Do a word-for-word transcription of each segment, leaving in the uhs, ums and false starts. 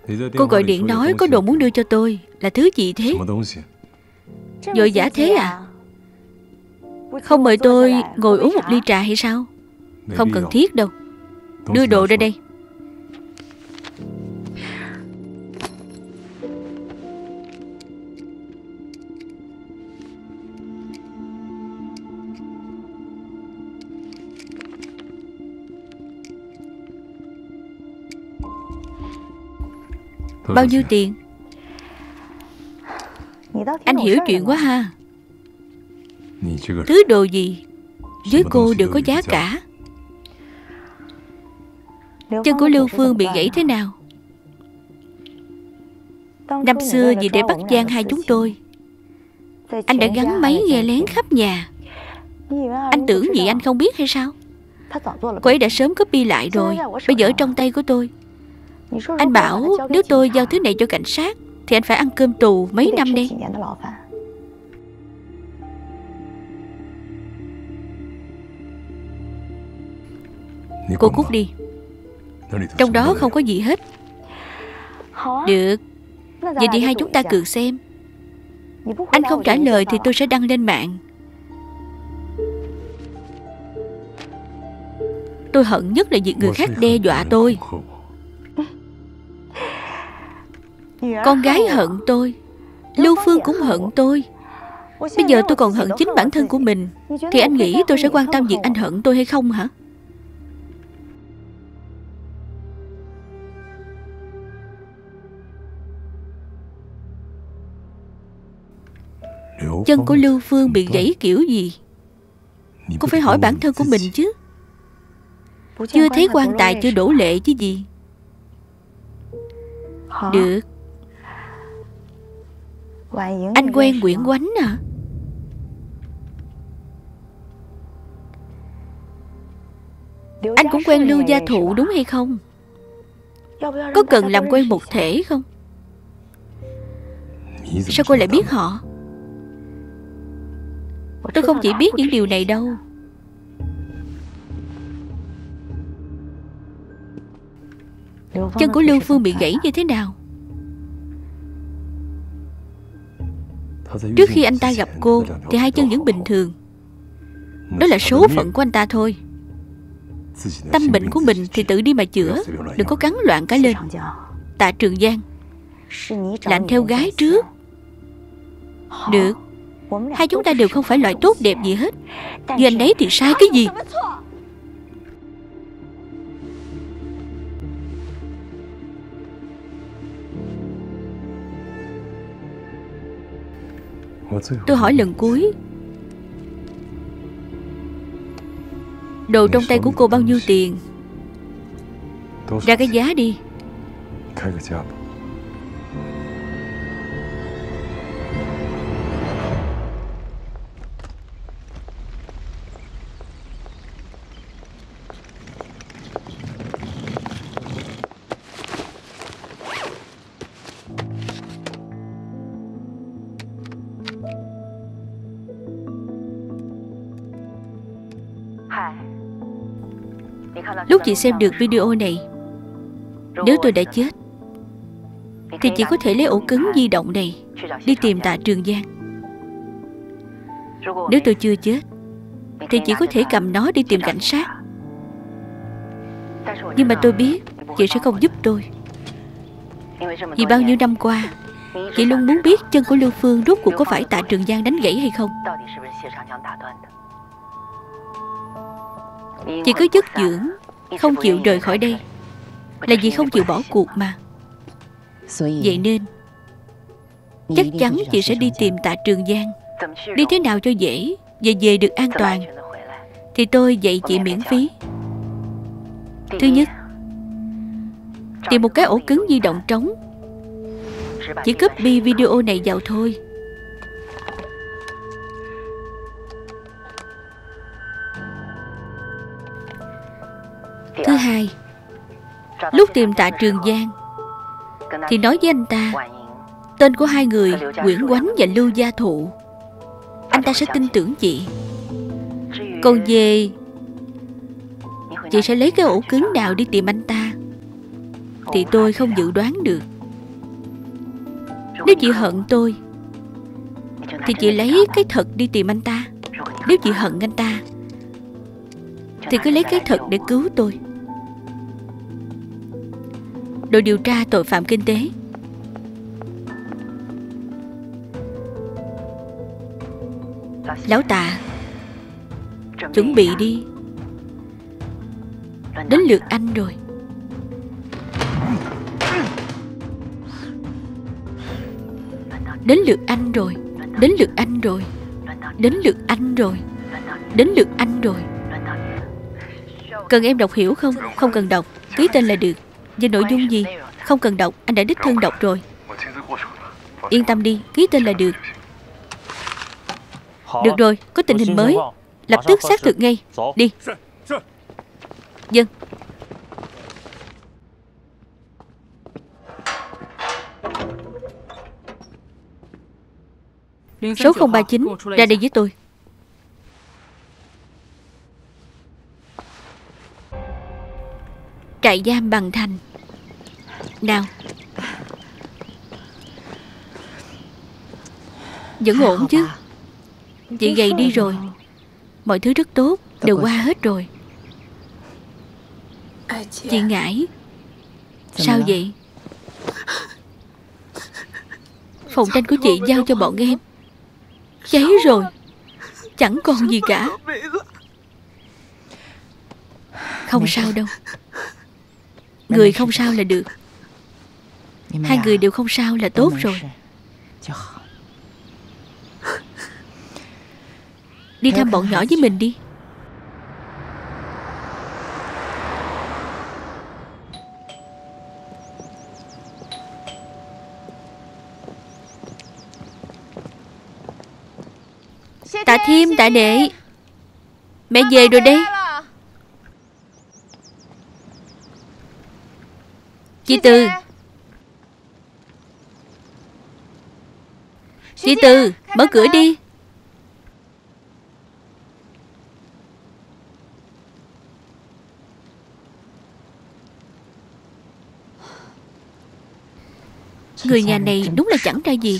Cô gọi điện nói có đồ muốn đưa cho tôi. Là thứ gì thế? Vội vã thế à? Không mời tôi ngồi uống một ly trà hay sao? Không cần thiết đâu. Đưa đồ ra đây. Bao nhiêu tiền? Anh hiểu chuyện quá ha. Thứ đồ gì với cô đều có giá cả. Chân của Lưu Phương bị gãy thế nào? Năm xưa vì để bắt gian hai chúng tôi, anh đã gắn máy nghe lén khắp nhà. Anh tưởng gì anh không biết hay sao? Cô ấy đã sớm copy lại rồi. Bây giờ ở trong tay của tôi. Anh bảo nếu tôi giao thứ này cho cảnh sát thì anh phải ăn cơm tù mấy năm đây. Cô cút đi. Trong đó không có gì hết. Được. Vậy thì hai chúng ta cược xem. Anh không trả lời thì tôi sẽ đăng lên mạng. Tôi hận nhất là việc người khác đe dọa tôi. Con gái hận tôi, Lưu Phương cũng hận tôi. Bây giờ tôi còn hận chính bản thân của mình. Thì anh nghĩ tôi sẽ quan tâm việc anh hận tôi hay không hả? Chân của Lưu Phương bị gãy kiểu gì? Cô phải hỏi bản thân của mình chứ. Chưa thấy quan tài chưa đổ lệ chứ gì. Được. Anh quen Nguyễn Oánh à? Anh cũng quen Lưu Gia Thụ đúng hay không? Có cần làm quen một thể không? Sao cô lại biết họ? Tôi không chỉ biết những điều này đâu. Chân của Lưu Phương bị gãy như thế nào? Trước khi anh ta gặp cô thì hai chân vẫn bình thường. Đó là số phận của anh ta thôi. Tâm bệnh của mình thì tự đi mà chữa, đừng có cắn loạn cả lên. Tạ Trường Giang là anh theo gái trước. Được. Hai chúng ta đều không phải loại tốt đẹp gì hết. Như anh ấy thì sai cái gì? Tôi hỏi lần cuối, đồ trong tay của cô bao nhiêu tiền? Ra cái giá đi. Lúc chị xem được video này, nếu tôi đã chết thì chị có thể lấy ổ cứng di động này đi tìm Tạ Trường Giang. Nếu tôi chưa chết thì chị có thể cầm nó đi tìm cảnh sát. Nhưng mà tôi biết chị sẽ không giúp tôi. Vì bao nhiêu năm qua chị luôn muốn biết chân của Lưu Phương rốt cuộc có phải Tạ Trường Giang đánh gãy hay không. Chị cứ chất dưỡng, không chịu rời khỏi đây là vì không chịu bỏ cuộc mà. Vậy nên chắc chắn chị sẽ đi tìm Tạ Trường Giang. Đi thế nào cho dễ và về được an toàn thì tôi dạy chị miễn phí. Thứ nhất, tìm một cái ổ cứng di động trống, chỉ copy video này vào thôi. Thứ hai, lúc tìm Tạ Trường Giang thì nói với anh ta tên của hai người Nguyễn Oánh và Lưu Gia Thụ. Anh ta sẽ tin tưởng chị. Còn về chị sẽ lấy cái ổ cứng nào đi tìm anh ta thì tôi không dự đoán được. Nếu chị hận tôi thì chị lấy cái thật đi tìm anh ta. Nếu chị hận anh ta thì cứ lấy cái thật để cứu tôi. Đội điều tra tội phạm kinh tế. Lão Tạ, chuẩn bị đi. Đến lượt anh rồi. Đến lượt anh rồi. Đến lượt anh rồi. Đến lượt anh rồi. Đến lượt anh rồi. Cần em đọc hiểu không? Không cần đọc, ký tên là được. Về nội dung gì? Không cần đọc, anh đã đích thân đọc rồi. Yên tâm đi, ký tên là được. Được rồi, có tình hình mới, lập tức xác thực ngay. Đi. Dân. Số không ba chín, ra đây với tôi. Trại giam Bằng Thành. Nào. Vẫn ổn chứ? Chị gầy đi rồi. Mọi thứ rất tốt, đều qua hết rồi. Chị Ngải. Sao vậy? Phòng tranh của chị giao cho bọn em cháy rồi, chẳng còn gì cả. Không sao đâu. Người không sao là được. Hai người đều không sao là tốt rồi. Đi thăm bọn nhỏ với mình đi. Tạ Thiêm, Tạ Đệ, mẹ về rồi đây. Chị Từ. Chị Từ, mở cửa đi. Người nhà này đúng là chẳng ra gì.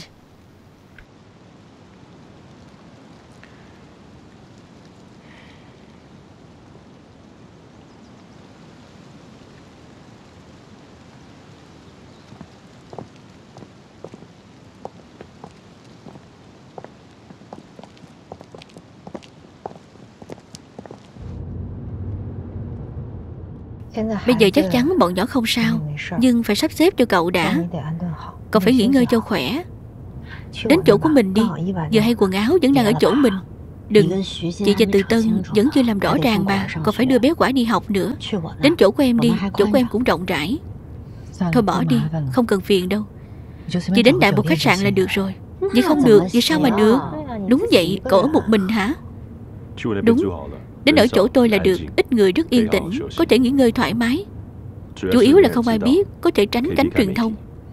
Bây giờ chắc chắn bọn nhỏ không sao, nhưng phải sắp xếp cho cậu đã. Cậu phải nghỉ ngơi cho khỏe. Đến chỗ của mình đi. Giờ hay quần áo vẫn đang ở chỗ mình. Đừng, chị và Từ Tân vẫn chưa làm rõ ràng mà. Cậu phải đưa bé Quả đi học nữa. Đến chỗ của em đi, chỗ của em cũng rộng rãi. Thôi bỏ đi, không cần phiền đâu. Chị đến đại một khách sạn là được rồi. Vậy không được, vậy sao mà được? Đúng vậy, cậu ở một mình hả? Đúng. Đến ở chỗ tôi là được, ít người rất yên tĩnh, có thể nghỉ ngơi thoải mái. Chủ yếu là không ai biết, có thể tránh cánh truyền thông.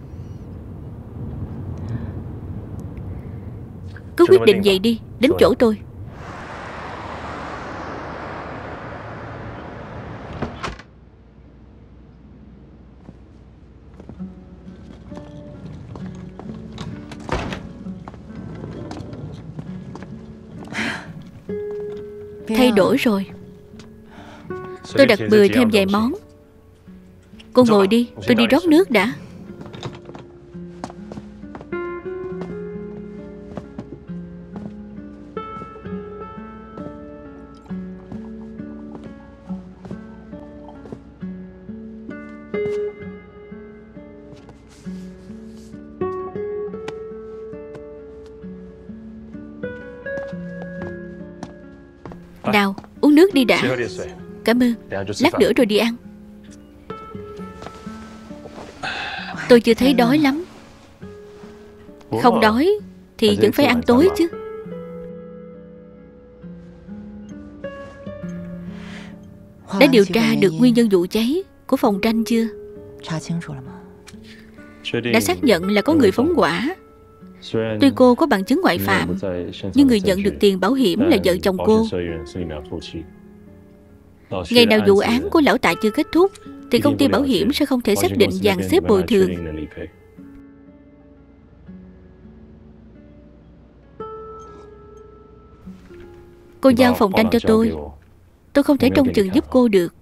Cứ quyết định vậy đi, đến chỗ tôi. Thay đổi rồi. Tôi đặt bừa thêm vài món. Cô ngồi đi, tôi đi rót nước đã. Nào, uống nước đi đã. Cảm ơn. Lát nữa rồi đi ăn. Tôi chưa thấy đói lắm. Không đói thì vẫn phải ăn tối chứ. Đã điều tra được nguyên nhân vụ cháy của phòng tranh chưa? Đã xác nhận là có người phóng hỏa. Tuy cô có bằng chứng ngoại phạm, nhưng người nhận được tiền bảo hiểm là vợ chồng cô. Ngày nào vụ án của lão Tạ chưa kết thúc thì công ty bảo hiểm sẽ không thể xác định dàn xếp bồi thường. Cô giao phòng tranh cho tôi. Tôi không thể trông chừng giúp cô được.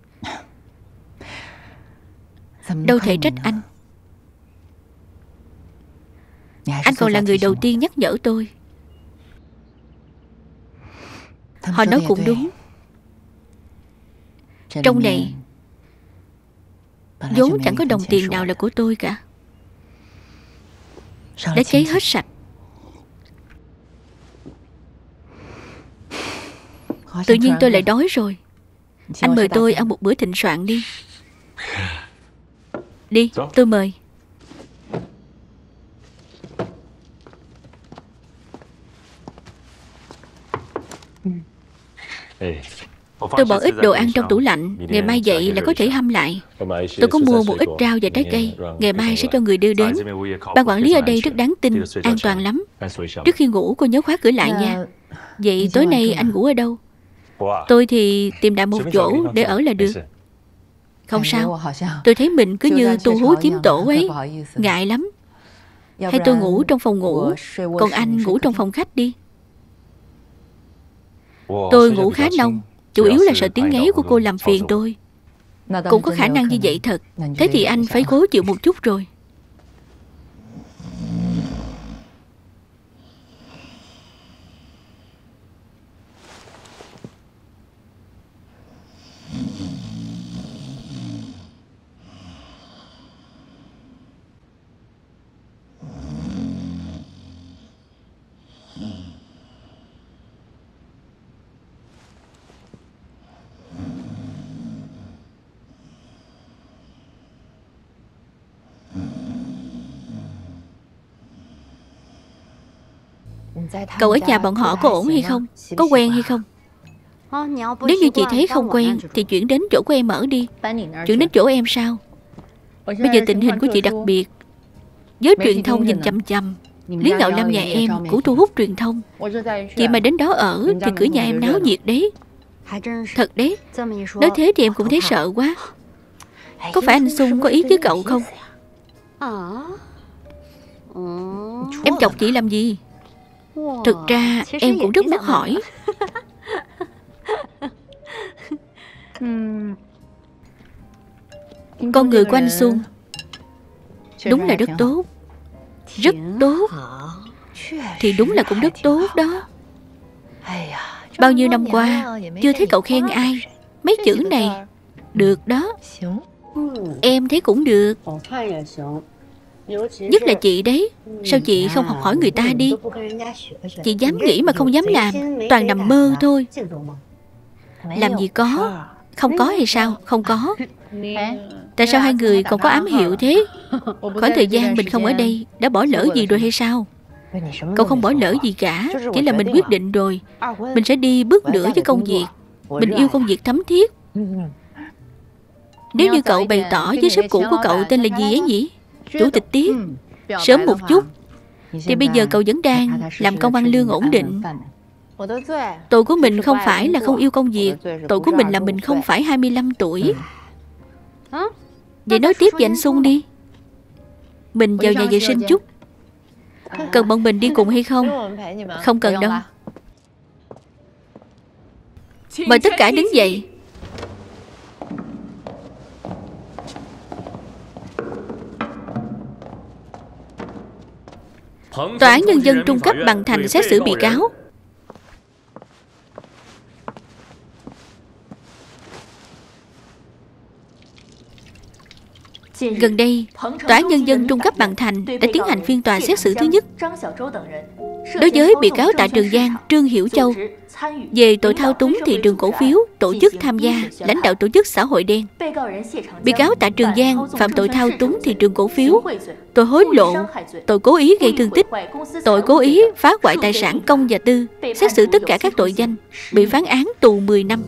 Đâu thể trách anh. Anh còn là người đầu tiên nhắc nhở tôi. Họ nói cũng đúng. Trong này vốn chẳng có đồng tiền nào là của tôi cả. Đã cháy hết sạch. Tự nhiên tôi lại đói rồi. Anh mời tôi ăn một bữa thịnh soạn đi. Đi, tôi mời. Tôi bỏ ít đồ ăn trong tủ lạnh. Ngày mai dậy là có thể hâm lại. Tôi có mua một ít rau và trái cây. Ngày mai sẽ cho người đưa đến. Ban quản lý ở đây rất đáng tin, an toàn lắm. Trước khi ngủ cô nhớ khóa cửa lại nha. Vậy tối nay anh ngủ ở đâu? Tôi thì tìm đại một chỗ để ở là được. Không sao. Tôi thấy mình cứ như tu hú chiếm tổ ấy. Ngại lắm. Hay tôi ngủ trong phòng ngủ, còn anh ngủ trong phòng khách đi. Tôi ngủ khá nông, chủ yếu là sợ tiếng ngáy của cô làm phiền tôi. Cũng có khả năng như vậy thật. Thế thì anh phải cố chịu một chút rồi. Cậu ở nhà bọn họ có ổn hay không? Có quen hay không? Nếu như chị thấy không quen thì chuyển đến chỗ của em ở đi. Chuyển đến chỗ em sao? Bây giờ tình hình của chị đặc biệt. Giới truyền thông nhìn chằm chằm. Lý Ngạo Lâm nhà em cũng thu hút truyền thông. Chị mà đến đó ở thì cửa nhà em náo nhiệt đấy. Thật đấy. Nói thế thì em cũng thấy sợ quá. Có phải anh Sung có ý với cậu không? Em chọc chị làm gì? Thực ra em cũng rất muốn hỏi. Con người của anh Xuân đúng là rất tốt. Rất tốt. Thì đúng là cũng rất tốt đó. Bao nhiêu năm qua chưa thấy cậu khen ai. Mấy chữ này được đó. Em thấy cũng được. Nhất là chị đấy. Sao chị không học hỏi người ta đi? Chị dám nghĩ mà không dám làm. Toàn nằm mơ thôi. Làm gì có. Không có hay sao? Không có. Tại sao hai người còn có ám hiệu thế? Khoảng thời gian mình không ở đây đã bỏ lỡ gì rồi hay sao? Cậu không bỏ lỡ gì cả. Chỉ là mình quyết định rồi. Mình sẽ đi bước nữa với công việc. Mình yêu công việc thấm thiết. Nếu như cậu bày tỏ với sếp cũ của cậu tên là gì ấy nhỉ? Chủ tịch Tiết. Sớm một chút thì bây giờ cậu vẫn đang làm công ăn lương ổn định. Tội của mình không phải là không yêu công việc. Tội của mình là mình không phải hai mươi lăm tuổi. Vậy nói tiếp với anh Sung đi. Mình vào nhà vệ sinh chút. Cần bọn mình đi cùng hay không? Không cần đâu. Mời tất cả đứng dậy. Tòa án Nhân dân trung cấp Bằng Thành xét xử bị cáo. Gần đây, Tòa án Nhân dân trung cấp Bằng Thành đã tiến hành phiên tòa xét xử thứ nhất đối với bị cáo Tạ Trường Giang, Trương Hiểu Châu về tội thao túng thị trường cổ phiếu, tổ chức tham gia, lãnh đạo tổ chức xã hội đen. Bị cáo Tạ Trường Giang phạm tội thao túng thị trường cổ phiếu, tội hối lộ, tội cố ý gây thương tích, tội cố ý phá hoại tài sản công và tư. Xét xử tất cả các tội danh, bị phán án tù mười năm.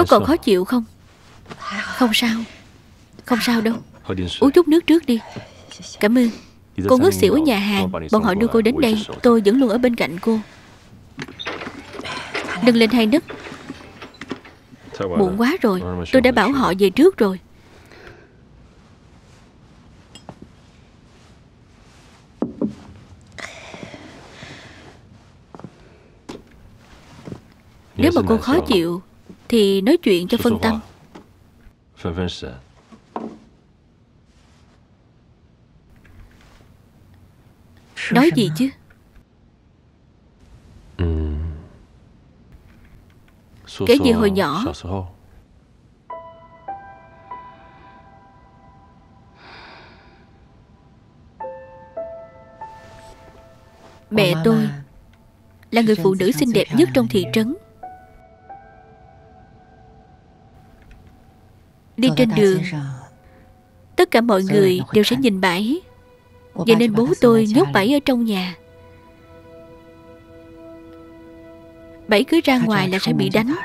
Có còn khó chịu không? Không sao. Không sao đâu. Uống chút nước trước đi. Cảm ơn. Cô ngất xỉu ở nhà hàng, bọn họ đưa cô đến đây. Tôi vẫn luôn ở bên cạnh cô. Đừng lên hay nấc. Muộn quá rồi. Tôi đã bảo họ về trước rồi. Nếu mà cô khó chịu thì nói chuyện cho phân tâm. Nói gì chứ? Kể về hồi nhỏ. Mẹ tôi là người phụ nữ xinh đẹp nhất trong thị trấn. Đi trên đường, tất cả mọi người đều sẽ nhìn bà ấy. Vậy nên bố tôi nhốt bà ấy ở trong nhà. Bà ấy cứ ra ngoài là sẽ bị đánh.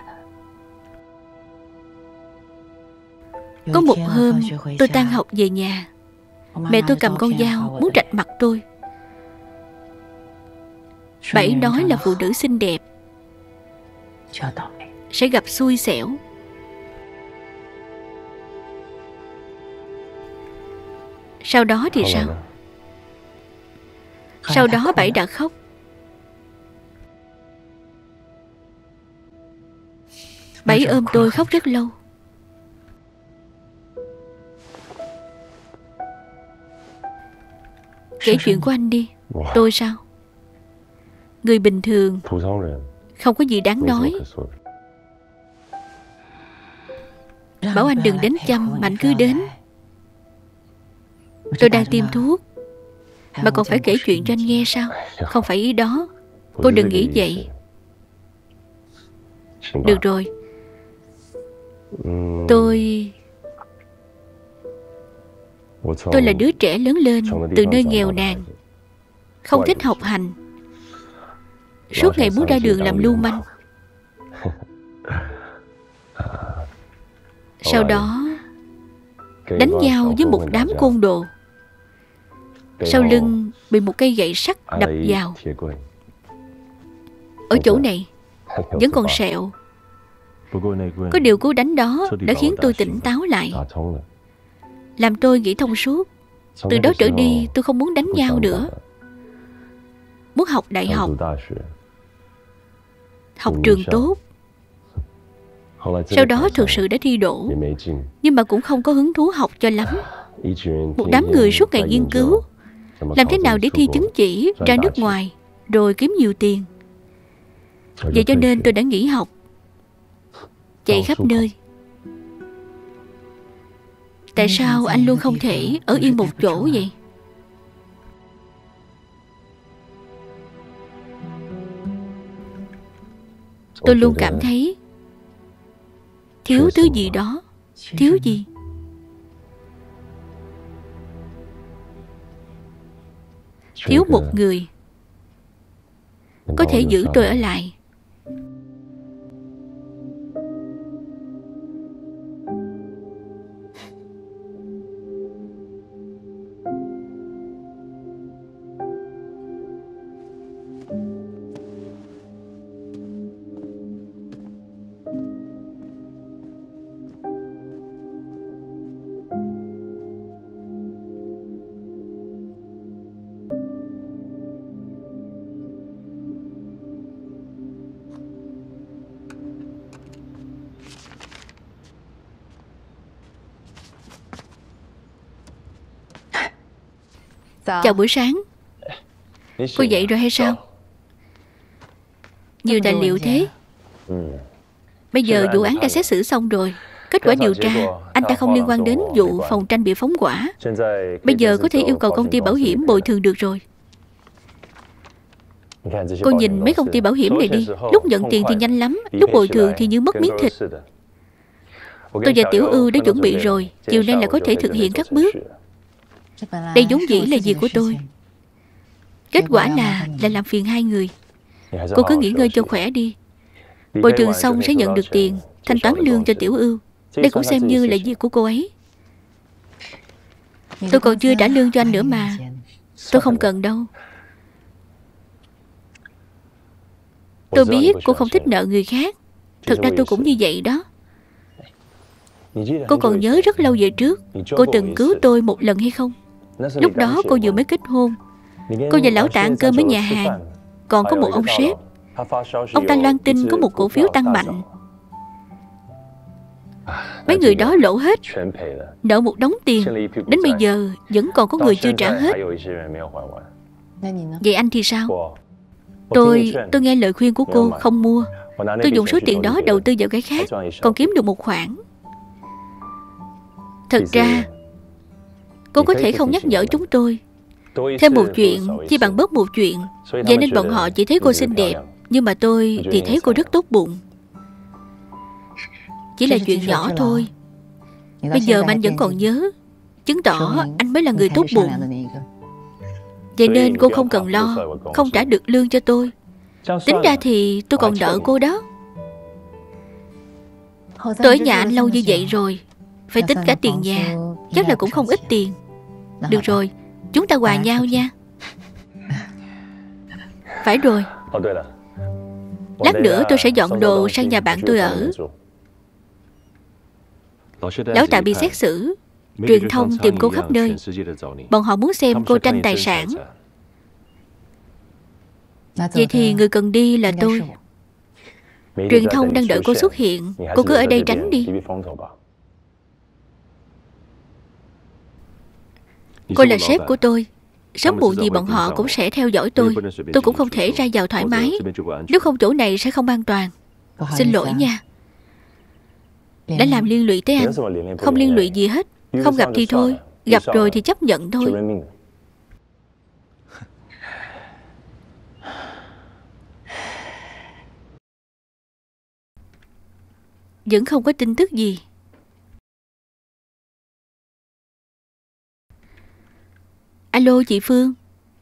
Có một hôm tôi tan học về nhà, mẹ tôi cầm con dao muốn rạch mặt tôi. Bà ấy nói là phụ nữ xinh đẹp sẽ gặp xui xẻo. Sau đó thì sao? Sau đó bà ấy đã khóc. Bà ấy ôm tôi khóc rất lâu. Kể chuyện của anh đi. Tôi sao? Người bình thường, không có gì đáng nói. Bảo anh đừng đến chăm mà anh cứ đến. Tôi đang tiêm thuốc mà còn phải kể chuyện cho anh nghe sao? Không phải ý đó. Cô đừng nghĩ vậy. Được rồi. Tôi Tôi là đứa trẻ lớn lên từ nơi nghèo nàn, không thích học hành, suốt ngày muốn ra đường làm lưu manh. Sau đó đánh nhau với một đám côn đồ. Sau lưng bị một cây gậy sắt đập vào. Ở chỗ này vẫn còn sẹo. Có điều cú đánh đó đã khiến tôi tỉnh táo lại, làm tôi nghĩ thông suốt. Từ đó trở đi tôi không muốn đánh nhau nữa. Muốn học đại học, học trường tốt. Sau đó thực sự đã thi đỗ, nhưng mà cũng không có hứng thú học cho lắm. Một đám người suốt ngày nghiên cứu làm thế nào để thi chứng chỉ ra nước ngoài rồi kiếm nhiều tiền. Vậy cho nên tôi đã nghỉ học, chạy khắp nơi. Tại sao anh luôn không thể ở yên một chỗ vậy? Tôi luôn cảm thấy thiếu thứ gì đó. Thiếu gì? Thiếu một người có thể giữ tôi ở lại. Chào buổi sáng. Cô dậy rồi hay sao? Nhiều tài liệu thế. Bây giờ vụ án đã xét xử xong rồi. Kết quả điều tra, anh ta không liên quan đến vụ phòng tranh bị phóng hỏa. Bây giờ có thể yêu cầu công ty bảo hiểm bồi thường được rồi. Cô nhìn mấy công ty bảo hiểm này đi. Lúc nhận tiền thì nhanh lắm, lúc bồi thường thì như mất miếng thịt. Tôi và Tiểu Ưu đã chuẩn bị rồi. Chiều nay là có thể thực hiện các bước. Đây vốn dĩ là việc của tôi. Kết quả là là làm phiền hai người. Cô cứ nghỉ ngơi cho khỏe đi. Bồi thường xong sẽ nhận được tiền. thanh toán lương cho Tiểu Ưu. Đây cũng xem như là việc của cô ấy. Tôi còn chưa trả lương cho anh nữa mà. Tôi không cần đâu. Tôi biết cô không thích nợ người khác. Thực ra tôi cũng như vậy đó. Cô còn nhớ rất lâu về trước cô từng cứu tôi một lần hay không? Lúc đó cô vừa mới kết hôn. Cô và lão Tạ ăn cơm ở nhà hàng. Còn có một ông sếp. Ông ta loan tin có một cổ phiếu tăng mạnh. Mấy người đó lỗ hết, nợ một đống tiền. Đến bây giờ vẫn còn có người chưa trả hết. Vậy anh thì sao? Tôi tôi nghe lời khuyên của cô không mua. Tôi dùng số tiền đó đầu tư vào cái khác, còn kiếm được một khoản. Thật ra cô có thể không nhắc nhở chúng tôi. Thêm một chuyện chỉ bằng bớt một chuyện. Vậy nên bọn họ chỉ thấy cô xinh đẹp, nhưng mà tôi thì thấy cô rất tốt bụng. Chỉ là chuyện nhỏ thôi. Bây giờ mà anh vẫn còn nhớ, chứng tỏ anh mới là người tốt bụng. Vậy nên cô không cần lo không trả được lương cho tôi. Tính ra thì tôi còn nợ cô đó. Tôi ở nhà anh lâu như vậy rồi, phải tính cả tiền nhà, chắc là cũng không ít tiền. Được rồi, chúng ta hòa nhau nha. Phải rồi, lát nữa tôi sẽ dọn đồ sang nhà bạn tôi ở. Lão Tạ bị xét xử, truyền thông tìm cô khắp nơi. Bọn họ muốn xem cô tranh tài sản. Vậy thì người cần đi là tôi. Truyền thông đang đợi cô xuất hiện. Cô cứ ở đây tránh đi. Cô là sếp của tôi. Sớm muộn gì bọn họ cũng sẽ theo dõi tôi. Tôi cũng không thể ra vào thoải mái. Nếu không chỗ này sẽ không an toàn. Xin lỗi nha. Đã làm liên lụy tới anh. Không liên lụy gì hết. Không gặp thì thôi, gặp rồi thì chấp nhận thôi. Vẫn không có tin tức gì. Alo chị Phương.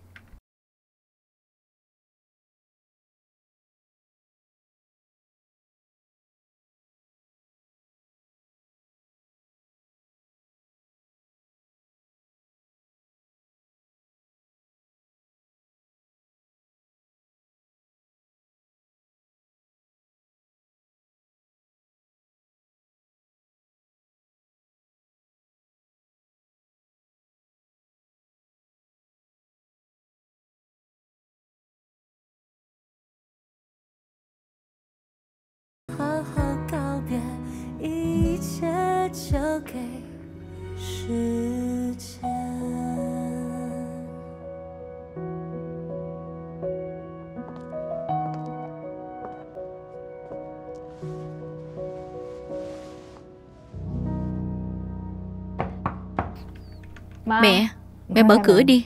Mẹ, mẹ mở cửa đi.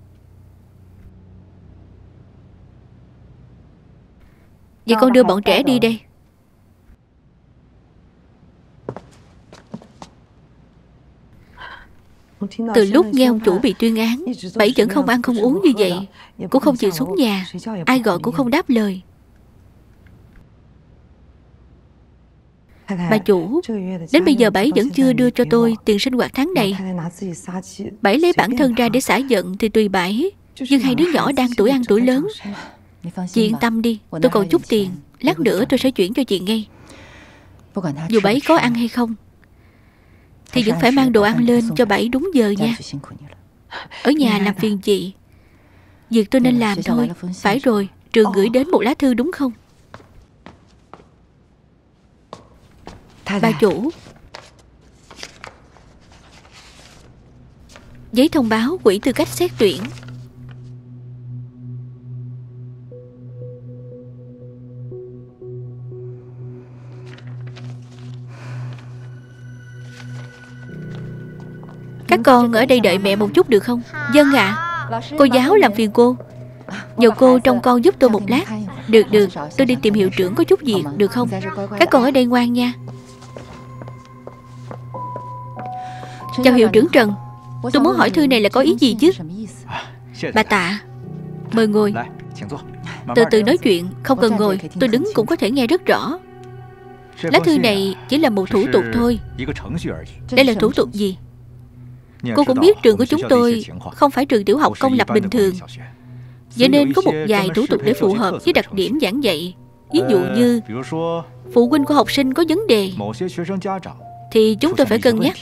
Vậy con đưa bọn trẻ đi đây. Từ lúc nghe ông chủ bị tuyên án, Bảy vẫn không ăn không uống như vậy, cũng không chịu xuống nhà. Ai gọi cũng không đáp lời. Bà chủ, đến bây giờ Bảy vẫn chưa đưa cho tôi tiền sinh hoạt tháng này. Bảy lấy bản thân ra để xả giận thì tùy Bảy, nhưng hai đứa nhỏ đang tuổi ăn tuổi lớn. Chị yên tâm đi, tôi còn chút tiền, lát nữa tôi sẽ chuyển cho chị ngay. Dù Bảy có ăn hay không thì vẫn phải mang đồ ăn lên cho Bảy đúng giờ nha. Ở nhà làm phiền chị. Việc tôi nên làm thôi. Phải rồi, trường gửi đến một lá thư đúng không? Bà chủ, giấy thông báo quỹ tư cách xét tuyển. Các con ở đây đợi mẹ một chút được không? Vâng ạ. Cô giáo làm phiền cô. Nhờ cô trông con giúp tôi một lát. Được được, tôi đi tìm hiệu trưởng có chút việc, được không? Các con ở đây ngoan nha. Chào hiệu trưởng Trần. Tôi muốn hỏi thư này là có ý gì chứ? Bà Tạ, mời ngồi. Từ từ nói chuyện, không cần ngồi. Tôi đứng cũng có thể nghe rất rõ. Lá thư này chỉ là một thủ tục thôi. Đây là thủ tục gì? Cô cũng biết trường của chúng tôi không phải trường tiểu học công lập bình thường, vậy nên có một vài thủ tục để phù hợp với đặc điểm giảng dạy. Ví dụ như phụ huynh của học sinh có vấn đề thì chúng tôi phải cân nhắc.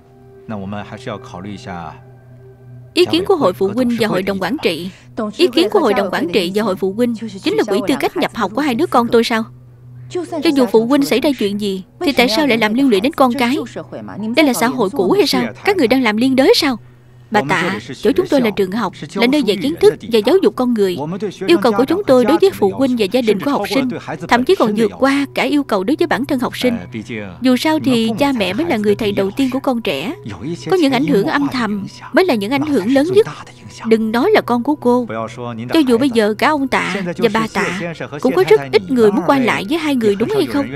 Ý kiến của hội phụ huynh và hội đồng quản trị. Ý kiến của hội đồng quản trị và hội phụ huynh chính là quỹ tư cách nhập học của hai đứa con tôi sao? Cho dù phụ huynh xảy ra chuyện gì thì tại sao lại làm liên lụy đến con cái? Đây là xã hội cũ hay sao? Các người đang làm liên đới sao? Bà Tạ, chỗ chúng tôi là trường học, là nơi dạy kiến thức và giáo dục con người. Yêu cầu của chúng tôi đối với phụ huynh và gia đình của học sinh thậm chí còn vượt qua cả yêu cầu đối với bản thân học sinh. Dù sao thì cha mẹ mới là người thầy đầu tiên của con trẻ. Có những ảnh hưởng âm thầm mới là những ảnh hưởng lớn nhất. Đừng nói là con của cô, cho dù bây giờ cả ông Tạ và bà Tạ cũng có rất ít người muốn qua lại với hai người, đúng hay không?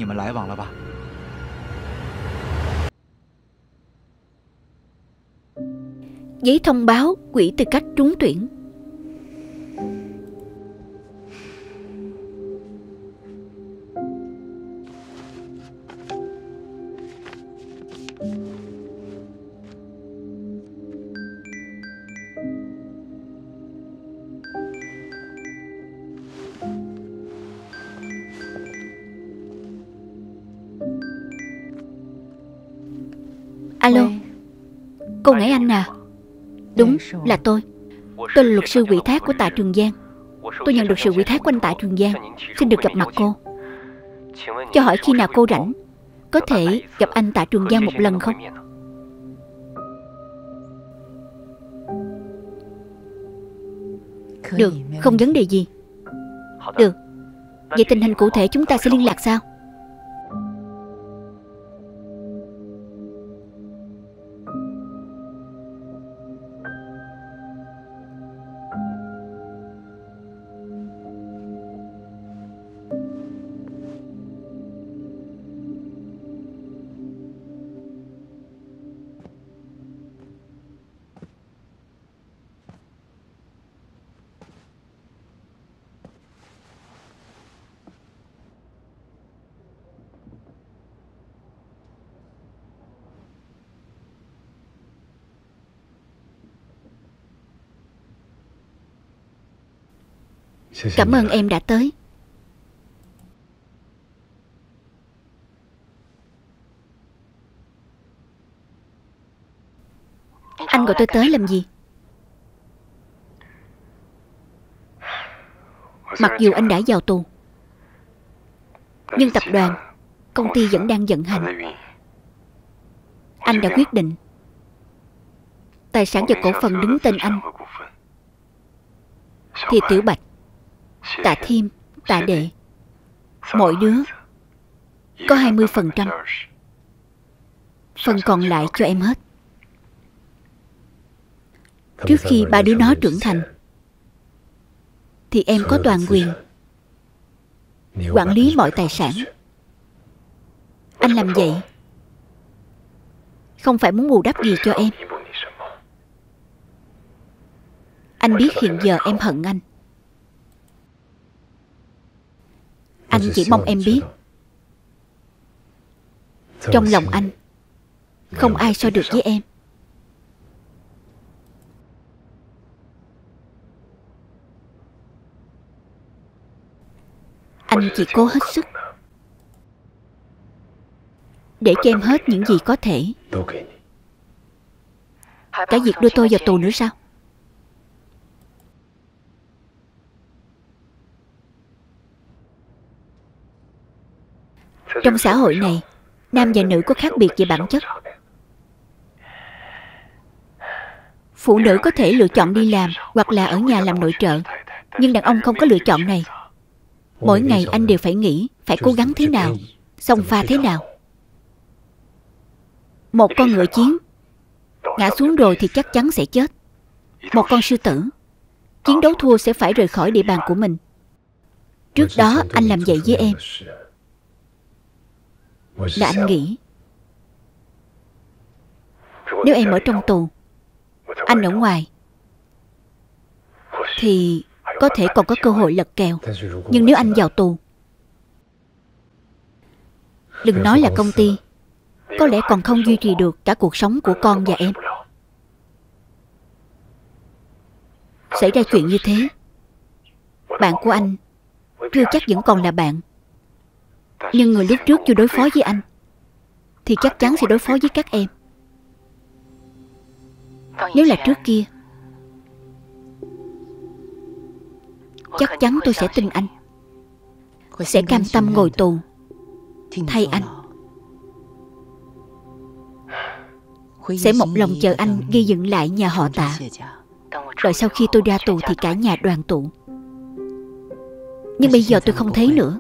Giấy thông báo quỹ tư cách trúng tuyển. Alo, cô Ngải Anh à? Đúng, là tôi. Tôi là luật sư ủy thác của Tạ Trường Giang. Tôi nhận được sự ủy thác của anh Tạ Trường Giang, xin được gặp mặt cô. Cho hỏi khi nào cô rảnh, có thể gặp anh Tạ Trường Giang một lần không? Được, không vấn đề gì. Được. Vậy tình hình cụ thể chúng ta sẽ liên lạc sau. Cảm ơn em đã tới. Anh gọi tôi tới làm gì? Mặc dù anh đã vào tù, nhưng tập đoàn, công ty vẫn đang vận hành. Anh đã quyết định tài sản và cổ phần đứng tên anh thì Tiểu Bạch, Tạ Thiêm, Tạ Đệ, mỗi đứa có hai mươi phần trăm. Phần còn lại cho em hết. Trước khi ba đứa nó trưởng thành thì em có toàn quyền quản lý mọi tài sản. Anh làm vậy không phải muốn bù đắp gì cho em. Anh biết hiện giờ em hận anh. Anh chỉ mong em biết, trong lòng anh không ai so được với em. Anh chỉ cố hết sức để cho em hết những gì có thể. Cả việc đưa tôi vào tù nữa sao? Trong xã hội này, nam và nữ có khác biệt về bản chất. Phụ nữ có thể lựa chọn đi làm hoặc là ở nhà làm nội trợ, nhưng đàn ông không có lựa chọn này. Mỗi ngày anh đều phải nghĩ phải cố gắng thế nào, xông pha thế nào. Một con ngựa chiến ngã xuống rồi thì chắc chắn sẽ chết. Một con sư tử chiến đấu thua sẽ phải rời khỏi địa bàn của mình. Trước đó anh làm vậy với em là anh nghĩ nếu em ở trong tù, anh ở ngoài, thì có thể còn có cơ hội lật kèo. Nhưng nếu anh vào tù, Đừng nói là công ty, có lẽ còn không duy trì được cả cuộc sống của con và em. Xảy ra chuyện như thế, bạn của anh chưa chắc vẫn còn là bạn, nhưng người lúc trước chưa đối phó với anh thì chắc chắn sẽ đối phó với các em. Nếu là trước kia, chắc chắn tôi sẽ tin anh, sẽ cam tâm ngồi tù thay anh, sẽ một lòng chờ anh gây dựng lại nhà họ Tạ. Rồi sau khi tôi ra tù thì cả nhà đoàn tụ. Nhưng bây giờ tôi không thấy nữa.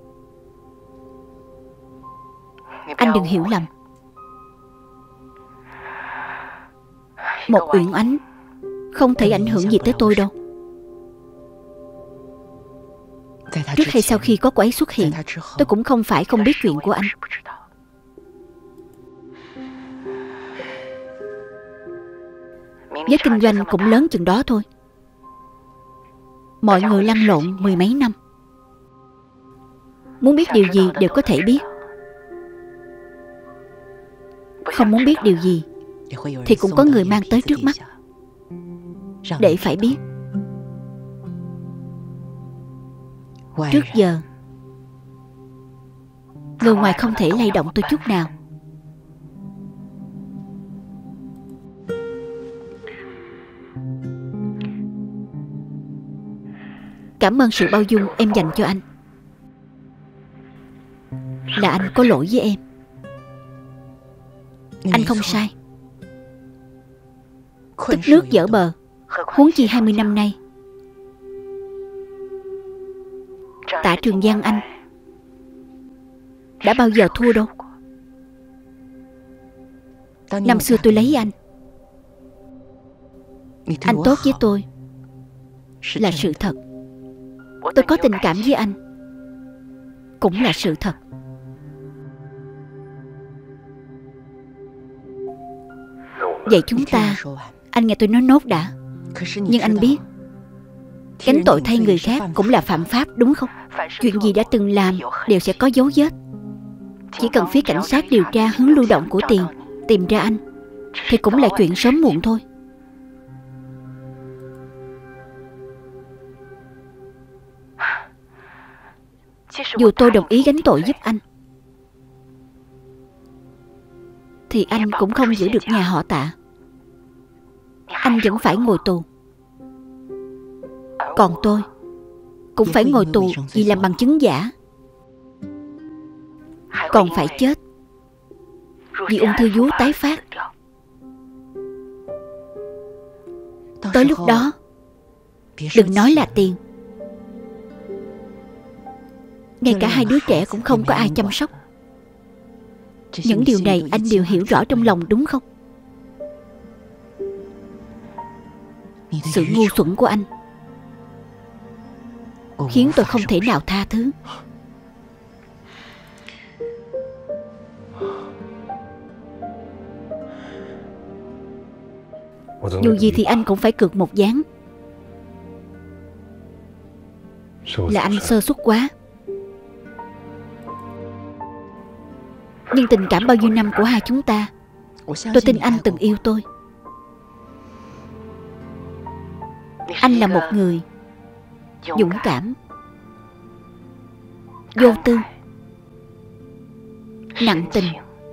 Anh đừng hiểu lầm. Một Uyển Ánh không thể ảnh hưởng gì tới tôi đâu. Trước hay sau khi có cô ấy xuất hiện, tôi cũng không phải không biết chuyện của anh. Với kinh doanh cũng lớn chừng đó thôi. Mọi người lăn lộn mười mấy năm, muốn biết điều gì đều có thể biết. Không muốn biết điều gì thì cũng có người mang tới trước mắt để phải biết. Trước giờ, người ngoài không thể lay động tôi chút nào. Cảm ơn sự bao dung em dành cho anh. Là anh có lỗi với em. Anh không sai. Tức nước dở bờ, huống chi hai mươi năm nay. Tạ Trường Giang anh đã bao giờ thua đâu. Năm xưa tôi lấy anh, anh tốt với tôi là sự thật. Tôi có tình cảm với anh cũng là sự thật. Vậy chúng ta, anh nghe tôi nói nốt đã. Nhưng anh biết, gánh tội thay người khác cũng là phạm pháp, đúng không? Chuyện gì đã từng làm đều sẽ có dấu vết. Chỉ cần phía cảnh sát điều tra hướng lưu động của tiền tìm ra anh thì cũng là chuyện sớm muộn thôi. Dù tôi đồng ý gánh tội giúp anh thì anh cũng không giữ được nhà họ Tạ. Anh vẫn phải ngồi tù. Còn tôi cũng phải ngồi tù vì làm bằng chứng giả. Còn phải chết vì ung thư vú tái phát. Tới lúc đó, đừng nói là tiền, ngay cả hai đứa trẻ cũng không có ai chăm sóc. Những điều này anh đều hiểu rõ trong lòng, đúng không? Sự ngu xuẩn của anh khiến tôi không thể nào tha thứ. Dù gì thì anh cũng phải cược một ván. Là anh sơ suất quá. Nhưng tình cảm bao nhiêu năm của hai chúng ta, tôi tin anh từng yêu tôi. Anh là một người dũng cảm, vô tư, nặng tình,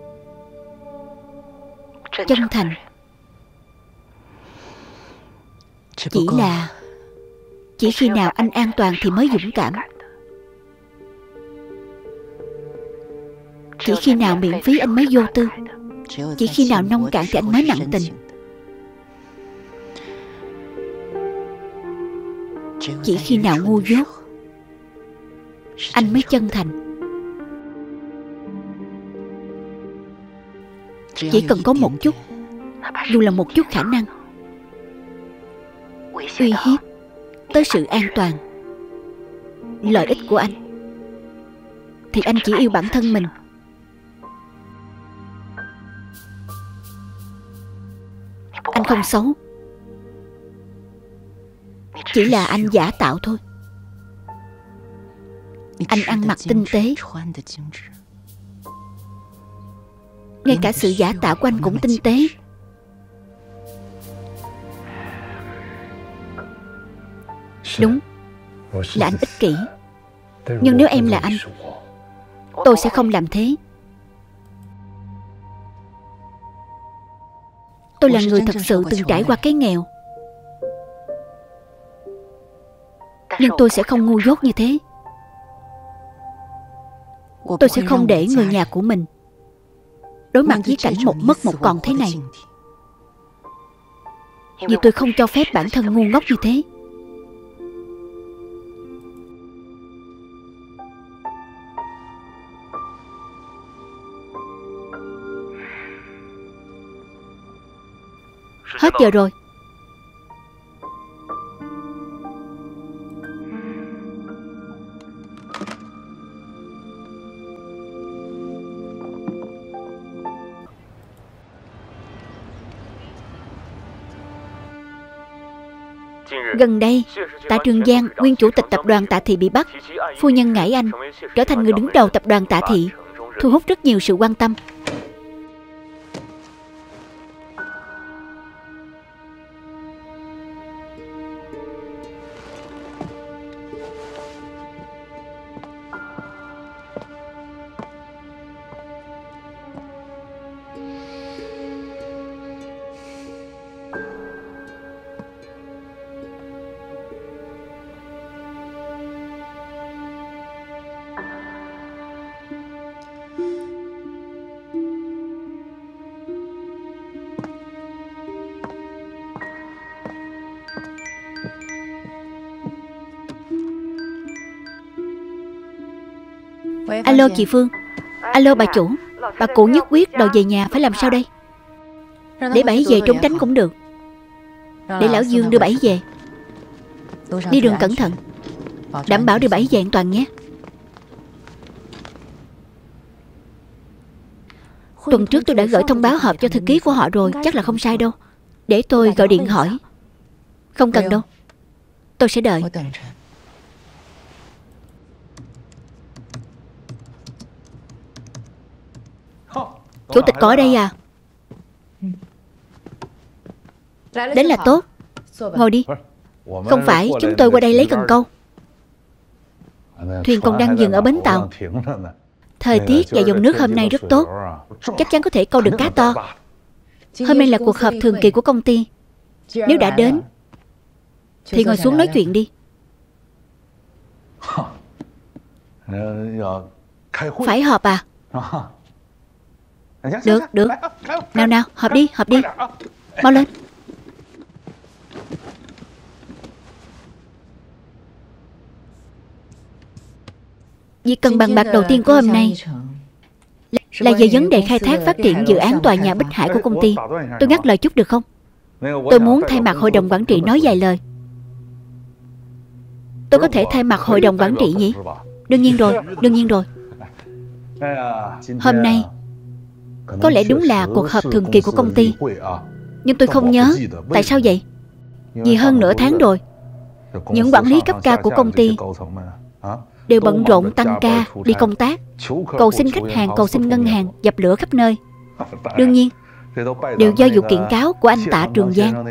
chân thành. Chỉ là chỉ khi nào anh an toàn thì mới dũng cảm. Chỉ khi nào miễn phí anh mới vô tư. Chỉ khi nào nông cạn thì anh mới nặng tình. Chỉ khi nào ngu dốt anh mới chân thành. Chỉ cần có một chút, dù là một chút khả năng uy hiếp tới sự an toàn, lợi ích của anh, thì anh chỉ yêu bản thân mình. Anh không xấu, chỉ là anh giả tạo thôi. Anh ăn mặc tinh tế, ngay cả sự giả tạo của anh cũng tinh tế. Đúng là anh ích kỷ, nhưng nếu em là anh, tôi sẽ không làm thế. Tôi là người thật sự từng trải qua cái nghèo, nhưng tôi sẽ không ngu dốt như thế. Tôi sẽ không để người nhà của mình đối mặt với cảnh một mất một còn thế này, vì tôi không cho phép bản thân ngu ngốc như thế. Hết giờ rồi. Gần đây, Tạ Trường Giang, nguyên chủ tịch tập đoàn Tạ Thị bị bắt. Phu nhân Ngải Anh trở thành người đứng đầu tập đoàn Tạ Thị, thu hút rất nhiều sự quan tâm. Alo chị Phương. Alo bà chủ. Bà cụ nhất quyết đòi về nhà, phải làm sao đây? Để bà ấy về trốn tránh cũng được. Để lão Dương đưa bà ấy về. Đi đường cẩn thận, đảm bảo đưa bà ấy về an toàn nhé. Tuần trước tôi đã gửi thông báo họp cho thư ký của họ rồi, chắc là không sai đâu. Để tôi gọi điện hỏi. Không cần đâu, tôi sẽ đợi. Chủ tịch có ở đây à? Đến là tốt. Ngồi đi. Không phải, chúng tôi qua đây lấy cần câu. Thuyền còn đang dừng ở bến tàu. Thời tiết và dòng nước hôm nay rất tốt, chắc chắn có thể câu được cá to. Hôm nay là cuộc họp thường kỳ của công ty. Nếu đã đến thì ngồi xuống nói chuyện đi. Phải họp à? Được, được. Nào nào, họp đi, họp đi. Mau lên. Việc cần bàn bạc đầu tiên của hôm nay là về vấn đề khai thác phát triển dự án tòa nhà Bích Hải của công ty. Tôi ngắt lời chút được không? Tôi muốn thay mặt hội đồng quản trị nói vài lời. Tôi có thể thay mặt hội đồng quản trị nhỉ? Đương nhiên rồi, đương nhiên rồi. Hôm nay có lẽ đúng là cuộc họp thường kỳ của công ty, nhưng tôi không nhớ. Tại sao vậy? Vì hơn nửa tháng rồi, những quản lý cấp cao của công ty đều bận rộn tăng ca đi công tác, cầu xin khách hàng, cầu xin ngân hàng, dập lửa khắp nơi. Đương nhiên, đều do vụ kiện cáo của anh Tạ Trường Giang.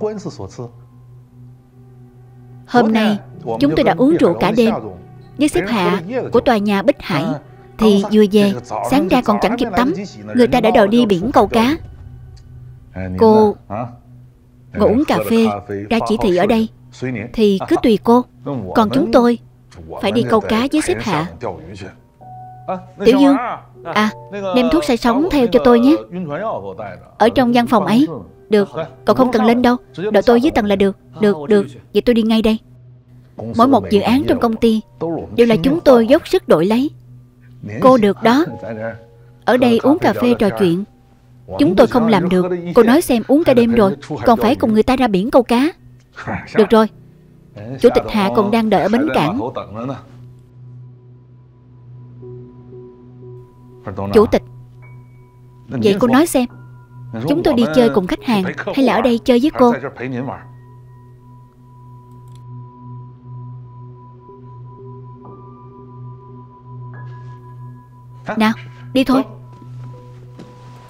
Hôm nay, chúng tôi đã uống rượu cả đêm với sếp Hạ của tòa nhà Bích Hải. Thì vừa về, sáng ra còn chẳng kịp tắm, người ta đã đòi đi biển câu cá. Cô ngồi uống cà phê, ra chỉ thị ở đây thì cứ tùy cô. Còn chúng tôi phải đi câu cá với sếp Hạ. Tiểu Dương, à, đem thuốc say sóng theo cho tôi nhé. Ở trong văn phòng ấy. Được, cậu không cần lên đâu, đợi tôi với Tần là được. Được, được, vậy tôi đi ngay đây. Mỗi một dự án trong công ty đều là chúng tôi dốc sức đổi lấy. Cô được đó. Ở đây uống cà phê trò chuyện. Chúng tôi không làm được. Cô nói xem, uống cả đêm rồi, còn phải cùng người ta ra biển câu cá. Được rồi. Chủ tịch Hạ còn đang đợi ở bến cảng. Chủ tịch, vậy cô nói xem, chúng tôi đi chơi cùng khách hàng hay là ở đây chơi với cô? Nào, đi thôi.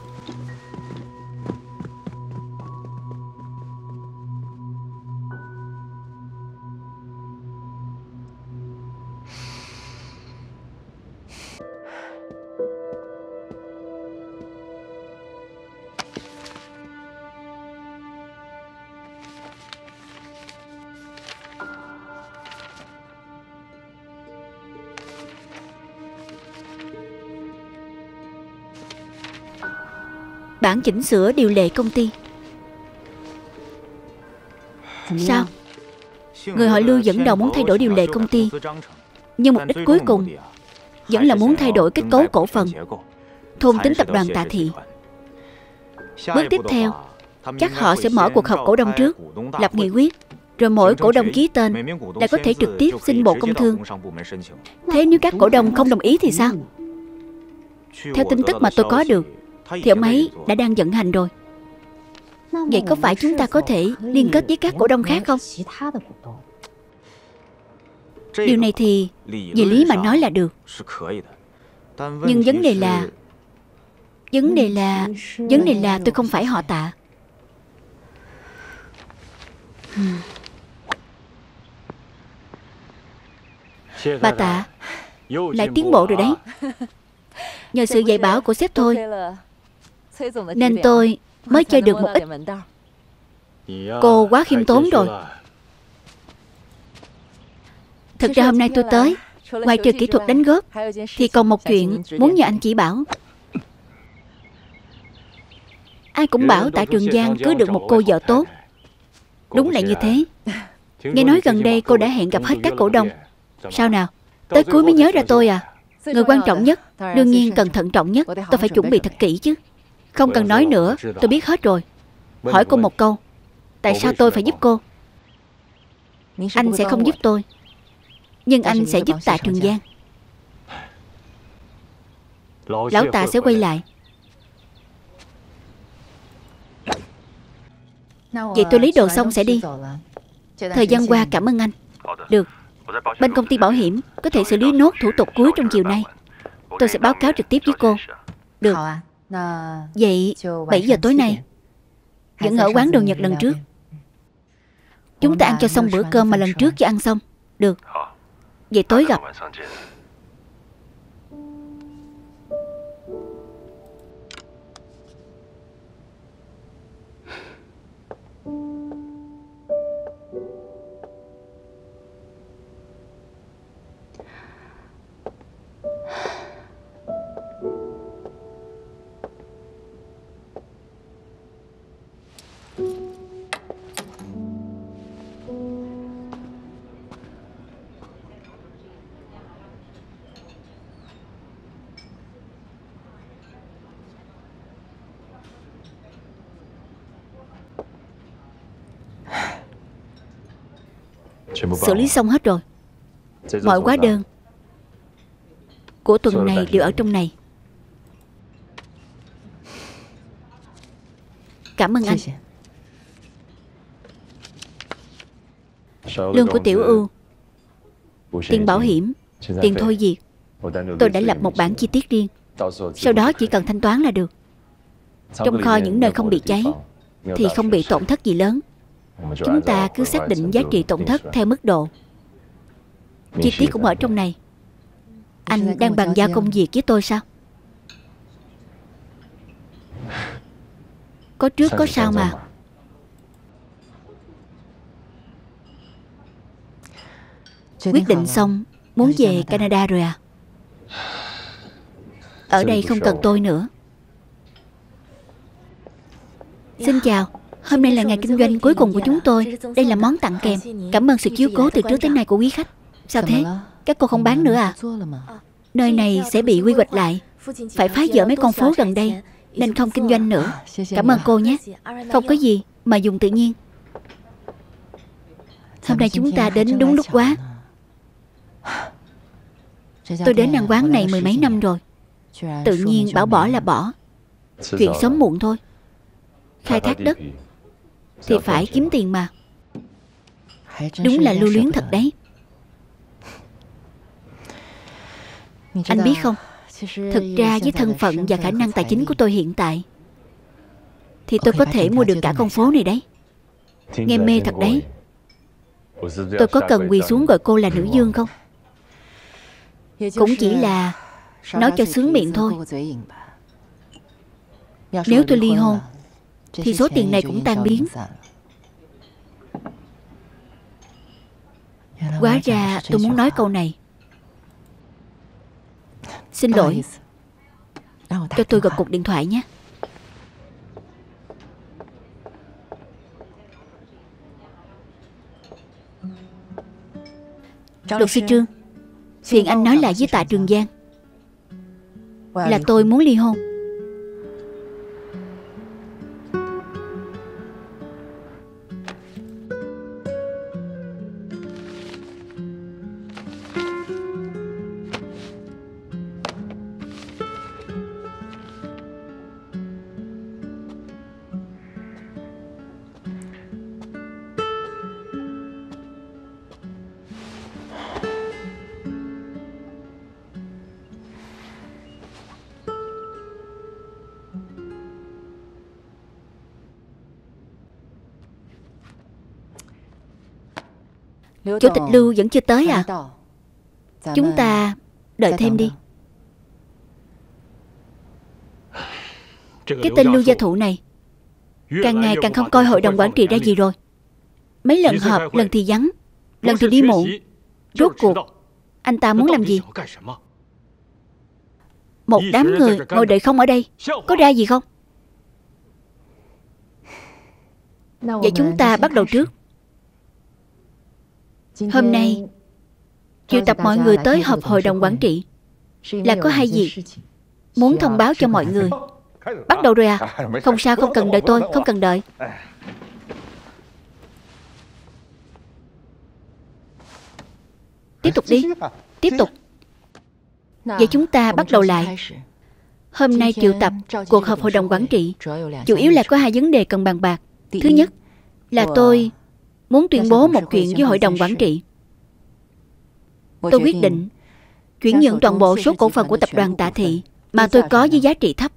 bản chỉnh sửa điều lệ công ty. Sao? Người họ Lưu dẫn đầu muốn thay đổi điều lệ công ty, nhưng mục đích cuối cùng vẫn là muốn thay đổi kết cấu cổ phần, thôn tính tập đoàn Tạ Thị. Bước tiếp theo, chắc họ sẽ mở cuộc họp cổ đông trước, lập nghị quyết, rồi mỗi cổ đông ký tên là có thể trực tiếp xin Bộ Công Thương. Thế nếu các cổ đông không đồng ý thì sao? Theo tin tức mà tôi có được thì ông ấy đã đang vận hành rồi. Vậy có phải chúng ta có thể liên kết với các cổ đông khác không? Điều này thì về lý mà nói là được. Nhưng vấn đề là Vấn đề là Vấn đề là tôi không phải họ Tạ. hmm. Bà Tạ lại tiến bộ rồi đấy. Nhờ sự dạy bảo của sếp thôi, nên tôi mới chơi được một ít. Cô quá khiêm tốn rồi. Thực ra hôm nay tôi tới, ngoài trừ kỹ thuật đánh góp, thì còn một chuyện muốn nhờ anh chỉ bảo. Ai cũng bảo tại Trường Giang cưới được một cô vợ tốt. Đúng là như thế. Nghe nói gần đây cô đã hẹn gặp hết các cổ đông. Sao nào? Tới cuối mới nhớ ra tôi à? Người quan trọng nhất, đương nhiên cần thận trọng nhất. Tôi phải chuẩn bị thật kỹ chứ. Không cần nói nữa, tôi biết hết rồi. Hỏi cô một câu, tại sao tôi phải giúp cô? Anh sẽ không giúp tôi, nhưng anh sẽ giúp Tạ Trường Giang. Lão Tạ sẽ quay lại. Vậy tôi lấy đồ xong sẽ đi. Thời gian qua cảm ơn anh. Được. Bên công ty bảo hiểm có thể xử lý nốt thủ tục cuối trong chiều nay. Tôi sẽ báo cáo trực tiếp với cô. Được. Vậy bảy giờ tối nay vẫn ở quán đồ Nhật lần trước. Chúng ta ăn cho xong bữa cơm mà lần trước chưa ăn xong. Được. Vậy tối gặp. Xử lý xong hết rồi. Mọi hóa đơn của tuần này đều ở trong này. Cảm ơn anh. Lương của Tiểu Ưu, tiền bảo hiểm, tiền thôi việc, tôi đã lập một bảng chi tiết riêng. Sau đó chỉ cần thanh toán là được. Trong kho những nơi không bị cháy thì không bị tổn thất gì lớn. Chúng ta cứ xác định giá trị tổn thất theo mức độ. Chi tiết cũng ở trong này. Anh đang bàn giao công việc với tôi sao? Có trước có sau mà. Quyết định xong muốn về Canada rồi à? Ở đây không cần tôi nữa. Xin chào. Hôm nay là ngày kinh doanh cuối cùng của chúng tôi. Đây là món tặng kèm. Cảm ơn sự chiếu cố từ trước tới nay của quý khách. Sao thế? Các cô không bán nữa à? Nơi này sẽ bị quy hoạch lại, phải phá dỡ mấy con phố gần đây, nên không kinh doanh nữa. Cảm ơn cô nhé. Không có gì, mà dùng tự nhiên. Hôm nay chúng ta đến đúng lúc quá. Tôi đến ăn quán này mười mấy năm rồi. Tự nhiên bảo bỏ là bỏ. Chuyện sớm muộn thôi. Khai thác đất thì phải kiếm tiền mà. Đúng là lưu luyến thật đấy. Anh biết không, thực ra với thân phận và khả năng tài chính của tôi hiện tại thì tôi có thể mua được cả con phố này đấy. Nghe mê thật đấy. Tôi có cần quỳ xuống gọi cô là nữ vương không? Cũng chỉ là nói cho sướng miệng thôi. Nếu tôi ly hôn thì số tiền này cũng tan biến. Hóa ra tôi muốn nói câu này. Xin lỗi. Cho tôi gọi cuộc điện thoại nhé. Luật sư Trương, phiền anh nói lại với Tạ Trường Giang là tôi muốn ly hôn. Chủ tịch Lưu vẫn chưa tới à? Chúng ta đợi thêm đi. Cái tên Lưu gia thụ này càng ngày càng không coi hội đồng quản trị ra gì rồi. Mấy lần họp, lần thì vắng, lần thì đi muộn. Rốt cuộc anh ta muốn làm gì? Một đám người ngồi đợi không ở đây, có ra gì không? Vậy chúng ta bắt đầu trước. Hôm nay triệu tập mọi người tới họp hội đồng quản trị là có hai việc muốn thông báo cho mọi người. Bắt đầu rồi à? Không sao, không cần đợi tôi, không cần đợi. Tiếp tục đi, tiếp tục. Vậy chúng ta bắt đầu lại. Hôm nay triệu tập cuộc họp hội đồng quản trị chủ yếu là có hai vấn đề cần bàn bạc. Thứ nhất là tôi muốn tuyên bố một chuyện với hội đồng quản trị. Tôi quyết định chuyển nhượng toàn bộ số cổ phần của tập đoàn Tạ Thị mà tôi có với giá trị thấp.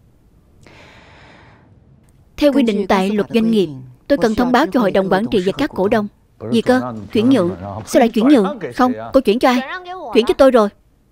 Theo quy định tại luật doanh nghiệp, tôi cần thông báo cho hội đồng quản trị và các cổ đông. Gì cơ? Chuyển nhượng? Sao lại chuyển nhượng? Không, cô chuyển cho ai? Chuyển cho tôi rồi.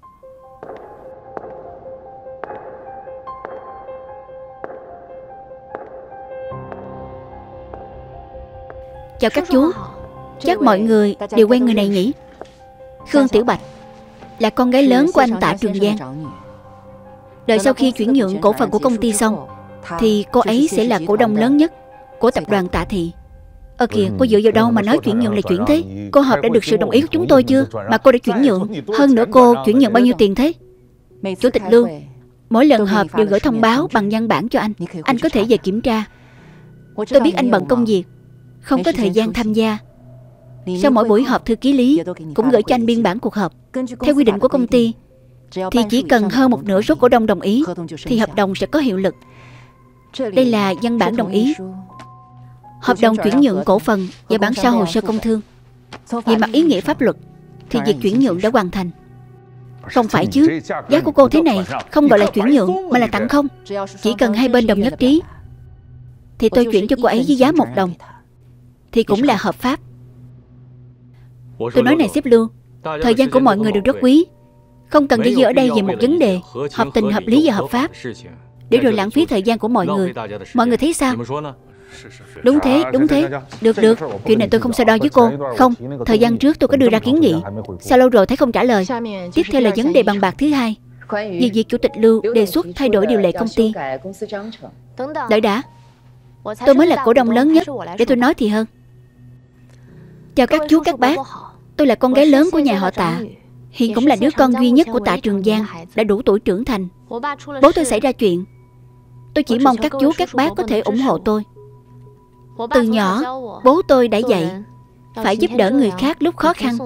Chào các chú. Chắc mọi người đều quen người này nhỉ? Khương Tiểu Bạch là con gái lớn của anh Tạ Trường Giang. Đợi sau khi chuyển nhượng cổ phần của công ty xong thì cô ấy sẽ là cổ đông lớn nhất của tập đoàn Tạ Thị. Ơ kìa, cô dựa vào đâu mà nói chuyển nhượng là chuyển thế? Cô họp đã được sự đồng ý của chúng tôi chưa mà cô đã chuyển nhượng? Hơn nữa cô chuyển nhượng bao nhiêu tiền thế? Chủ tịch Lưu mỗi lần họp đều gửi thông báo bằng văn bản cho anh. Anh có thể về kiểm tra. Tôi biết anh bận công việc, không có thời gian tham gia. Sau mỗi buổi họp, thư ký Lý cũng gửi cho anh biên bản cuộc họp. Theo quy định của công ty thì chỉ cần hơn một nửa số cổ đông đồng ý thì hợp đồng sẽ có hiệu lực. Đây là văn bản đồng ý, hợp đồng chuyển nhượng cổ phần và bản sao hồ sơ công thương. Về mặt ý nghĩa pháp luật thì việc chuyển nhượng đã hoàn thành. Không phải chứ? Giá của cô thế này không gọi là chuyển nhượng mà là tặng không. Chỉ cần hai bên đồng nhất trí thì tôi chuyển cho cô ấy với giá một đồng thì cũng là hợp pháp. Tôi nói này sếp Lưu, thời gian của mọi người đều rất quý, không cần dây dưa ở đây về một vấn đề hợp tình hợp lý và hợp pháp để rồi lãng phí thời gian của mọi người. Mọi người thấy sao? Đúng thế, đúng thế. Được, được, chuyện này tôi không so đo với cô. Không, thời gian trước tôi có đưa ra kiến nghị, sao lâu rồi thấy không trả lời. Tiếp theo là vấn đề bàn bạc thứ hai, về việc Chủ tịch Lưu đề xuất thay đổi điều lệ công ty. Đợi đã, tôi mới là cổ đông lớn nhất, để tôi nói thì hơn. Chào các chú các bác, tôi là con gái lớn của nhà họ Tạ, hiện cũng là đứa con duy nhất của Tạ Trường Giang, đã đủ tuổi trưởng thành. Bố tôi xảy ra chuyện, tôi chỉ mong các chú các bác có thể ủng hộ tôi. Từ nhỏ, bố tôi đã dạy phải giúp đỡ người khác lúc khó khăn.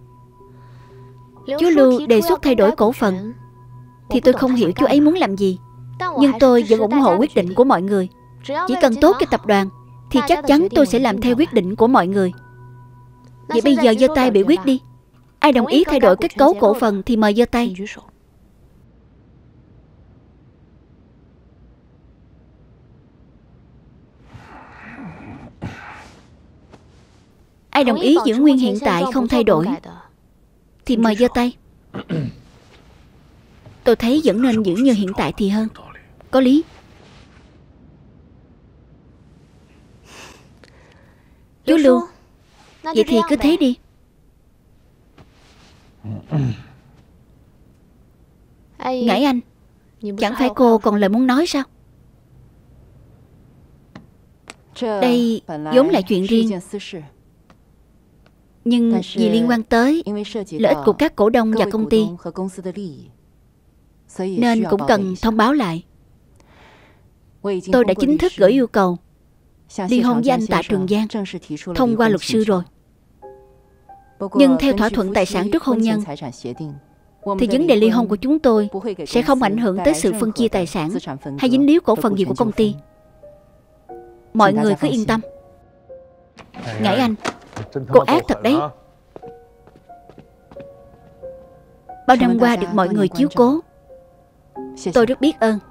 Chú Lưu đề xuất thay đổi cổ phần thì tôi không hiểu chú ấy muốn làm gì, nhưng tôi vẫn ủng hộ quyết định của mọi người. Chỉ cần tốt cho tập đoàn thì chắc chắn tôi sẽ làm theo quyết định của mọi người. Vậy bây giờ giơ tay biểu quyết đi. Ai đồng ý thay đổi kết cấu cổ phần thì mời giơ tay. Ai đồng ý giữ nguyên hiện tại không thay đổi thì mời giơ tay. Tôi thấy vẫn nên giữ như hiện tại thì hơn. Có lý. Chú Lưu, vậy thì cứ thế đi. Ngải Anh, chẳng phải cô còn lời muốn nói sao? Đây vốn là chuyện riêng, Nhưng vì liên quan tới lợi ích của các cổ đông và công ty, nên cũng cần thông báo lại. Tôi đã chính thức gửi yêu cầu ly hôn với anh Tạ Trường Giang thông qua luật sư rồi. Nhưng theo thỏa thuận tài sản trước hôn nhân thì vấn đề ly hôn của chúng tôi sẽ không ảnh hưởng tới sự phân chia tài sản hay dính líu cổ phần gì của công ty. Mọi người cứ yên tâm. Ngải Anh, cô ác thật đấy. Bao năm qua được mọi người chiếu cố, tôi rất biết ơn.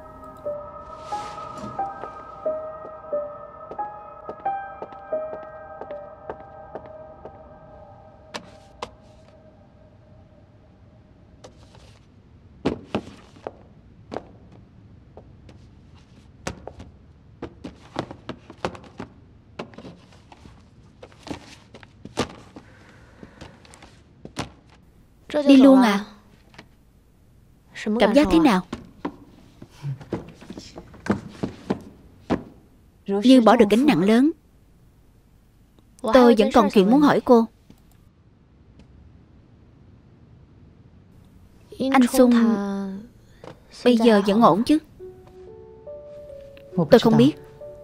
Đi luôn à? Cảm giác thế nào? Như bỏ được gánh nặng lớn. Tôi vẫn còn chuyện muốn hỏi cô. Anh Sung bây giờ vẫn ổn chứ? Tôi không biết.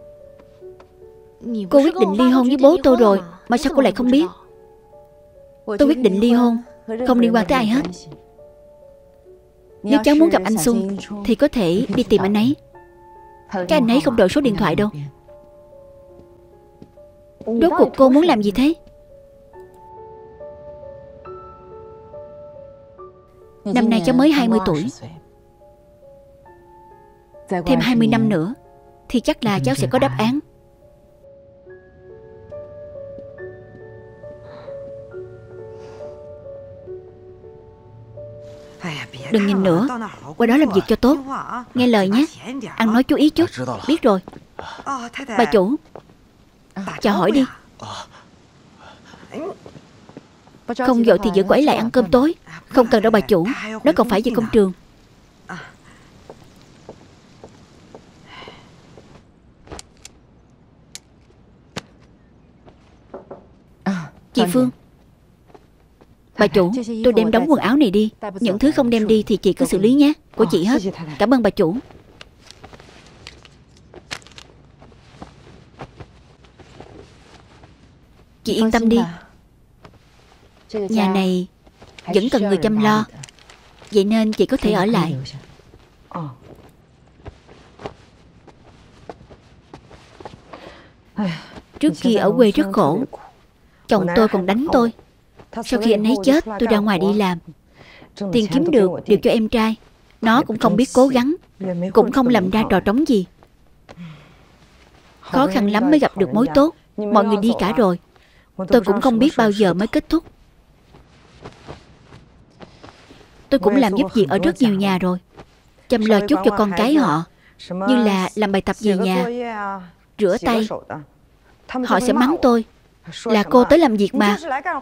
Cô quyết định ly hôn với bố tôi rồi, mà sao cô lại không biết? Tôi quyết định ly hôn không liên quan tới ai hết. Nếu cháu muốn gặp anh Sung thì có thể đi tìm anh ấy. Cái anh ấy không đổi số điện thoại đâu. Rốt cuộc cô muốn làm gì thế? Năm nay cháu mới hai mươi tuổi. Thêm hai mươi năm nữa thì chắc là cháu sẽ có đáp án. Đừng nhìn nữa, qua đó làm việc cho tốt. Nghe lời nhé. Ăn nói chú ý chút. Biết rồi. Bà chủ, chào hỏi đi. Không vội thì giữ cô ấy lại ăn cơm tối. Không cần đâu bà chủ, nó còn phải về công trường. Chị Phương. Bà chủ, tôi đem đóng quần áo này đi. Những thứ không đem đi thì chị cứ xử lý nhé. Của chị hết. Cảm ơn bà chủ. Chị yên tâm đi. Nhà này vẫn cần người chăm lo. Vậy nên chị có thể ở lại. Trước kia ở quê rất khổ. Chồng tôi còn đánh tôi. Sau khi anh ấy chết, tôi ra ngoài đi làm. Tiền kiếm được đều cho em trai. Nó cũng không biết cố gắng, cũng không làm ra trò trống gì. Khó khăn lắm mới gặp được mối tốt. Mọi người đi cả rồi. Tôi cũng không biết bao giờ mới kết thúc. Tôi cũng làm giúp việc ở rất nhiều nhà rồi. Chăm lo chút cho con cái họ, như là làm bài tập về nhà, rửa tay. Họ sẽ mắng tôi là cô tới làm việc mà.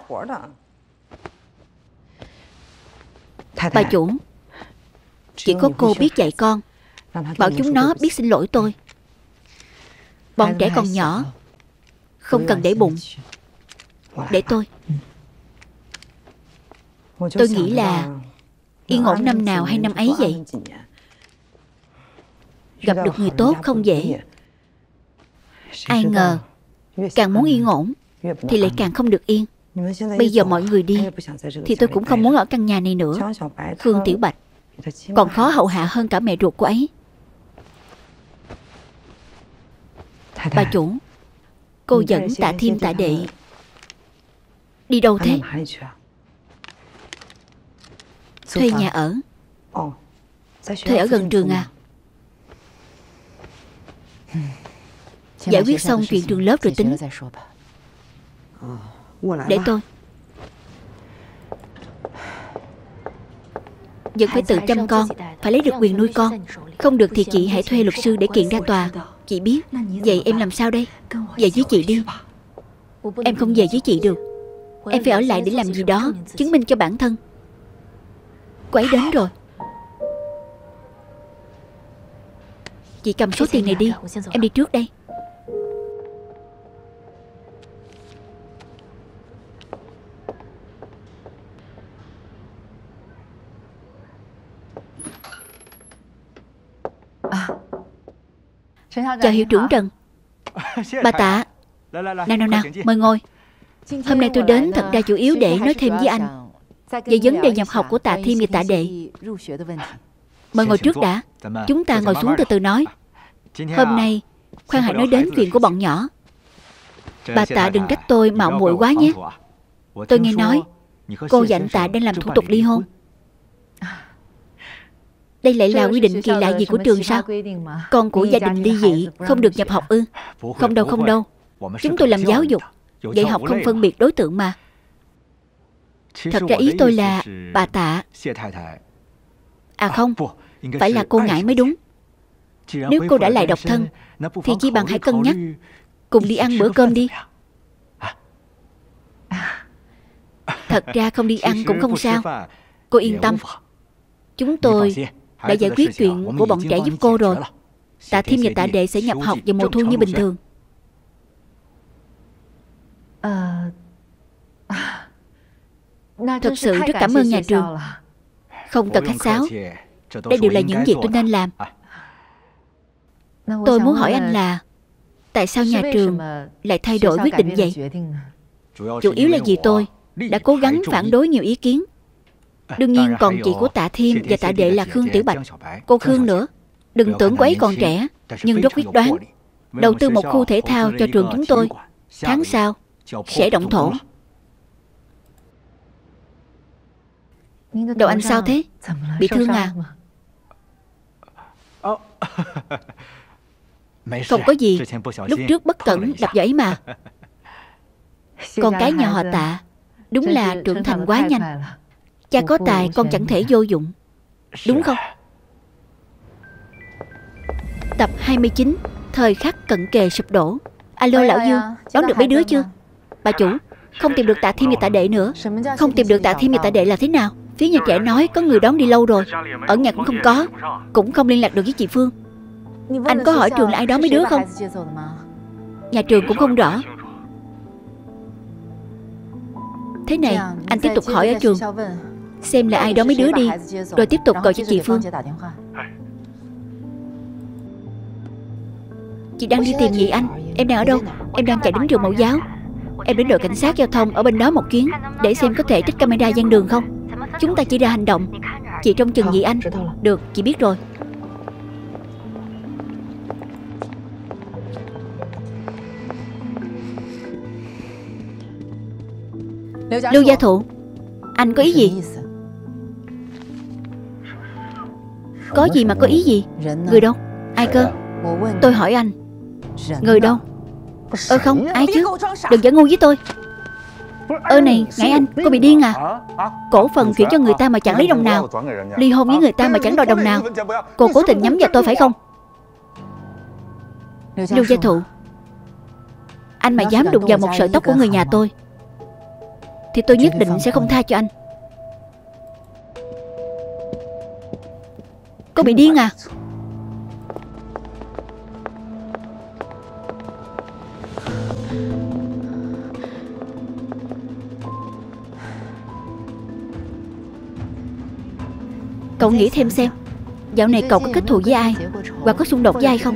Bà chủ, chỉ có cô biết dạy con. Bảo chúng nó biết xin lỗi tôi. Bọn trẻ còn nhỏ, không cần để bụng. Để tôi. Tôi nghĩ là yên ổn năm nào hay năm ấy vậy. Gặp được người tốt không dễ. Ai ngờ càng muốn yên ổn thì lại càng không được yên. Bây giờ mọi người đi thì tôi cũng không muốn ở căn nhà này nữa. Khương Tiểu Bạch còn khó hậu hạ hơn cả mẹ ruột của ấy. Bà chủ, cô dẫn Tạ Thiêm Tạ Đệ đi đâu thế? Thuê nhà ở. Thuê ở gần trường à? Giải quyết xong chuyện trường lớp rồi tính. Để tôi. Vẫn phải tự chăm con, phải lấy được quyền nuôi con. Không được thì chị hãy thuê luật sư để kiện ra tòa. Chị biết. Vậy em làm sao đây? Về với chị đi. Em không về với chị được. Em phải ở lại để làm gì đó, chứng minh cho bản thân. Cô ấy đến rồi. Chị cầm số tiền này đi. Em đi trước đây. Chào hiệu trưởng Trần. Bà Tạ. Nào nào nào, mời ngồi. Hôm nay tôi đến thật ra chủ yếu để nói thêm với anh về vấn đề nhập học của Tạ Thiên và Tạ Đệ. Mời ngồi trước đã. Chúng ta ngồi xuống từ từ nói. Hôm nay khoan hãy nói đến chuyện của bọn nhỏ. Bà Tạ đừng trách tôi mạo muội quá nhé. Tôi nghe nói cô và anh Tạ đang làm thủ tục ly hôn. Đây lại là quy định kỳ lạ gì của trường sao? Con của gia đình ly dị không được nhập học ư? Không đâu không đâu. Chúng tôi làm giáo dục, dạy học không phân biệt đối tượng mà. Thật ra ý tôi là bà Tạ. À không, phải là cô Ngải mới đúng. Nếu cô đã lại độc thân thì chi bằng hãy cân nhắc cùng đi ăn bữa cơm đi. Thật ra không đi ăn cũng không sao. Cô yên tâm. Chúng tôi đã giải quyết chuyện của bọn trẻ giúp cô rồi. Tạ Thiên và Tạ Đệ sẽ nhập học vào mùa thu như bình thường. Thật sự rất cảm ơn nhà trường. Không cần khách sáo. Đây đều là những việc tôi nên làm. Tôi muốn hỏi anh là tại sao nhà trường lại thay đổi quyết định vậy? Chủ yếu là vì tôi đã cố gắng phản đối nhiều ý kiến. Đương nhiên còn chị của Tạ Thiên và Tạ Đệ là Khương Tiểu Bạch. Cô Khương nữa. Đừng tưởng cô ấy còn trẻ, nhưng rất quyết đoán. Đầu tư một khu thể thao cho trường chúng tôi. Tháng sau sẽ động thổ. Đầu anh sao thế? Bị thương à? Không có gì. Lúc trước bất cẩn đập vào ấy mà. Con cái nhà họ Tạ đúng là trưởng thành quá nhanh. Cha có tài con chẳng thể vô dụng. Đúng không? Tập hai mươi chín. Thời khắc cận kề sụp đổ. Alo lão Dương, đón được mấy đứa chưa? Bà chủ, không tìm được Tạ Thiên và Tạ Đệ nữa. Không tìm được Tạ Thiên và Tạ Đệ là thế nào? Phía nhà trẻ nói có người đón đi lâu rồi. Ở nhà cũng không có. Cũng không liên lạc được với chị Phương. Anh có hỏi trường là ai đón mấy đứa không? Nhà trường cũng không rõ. Thế này, anh tiếp tục hỏi ở trường xem là ai đón mấy đứa đi, rồi tiếp tục gọi cho chị Phương. Chị đang đi tìm Nhị Anh. Em đang ở đâu? Em đang chạy đến trường mẫu giáo. Em đến đội cảnh sát giao thông ở bên đó một chuyến, để xem có thể trích camera gian đường không. Chúng ta chỉ ra hành động. Chị trông chừng Nhị Anh. Được, chị biết rồi. Lưu Gia Thụ, anh có ý gì? Có gì mà có ý gì? Người đâu? Ai cơ? Tôi hỏi anh. Người đâu? Ơ không, ai chứ? Đừng giả ngu với tôi. Ơ này, Ngải Anh, cô bị điên à? Cổ phần chuyển cho người ta mà chẳng lấy đồng nào, ly hôn với người ta mà chẳng đòi đồng nào. Cô cố tình nhắm vào tôi phải không? Lưu Gia Thụ, anh mà dám đụng vào một sợi tóc của người nhà tôi thì tôi nhất định sẽ không tha cho anh. Cô bị điên à? Cậu nghĩ thêm xem, dạo này cậu có kết thù với ai, hoặc có xung đột với ai không?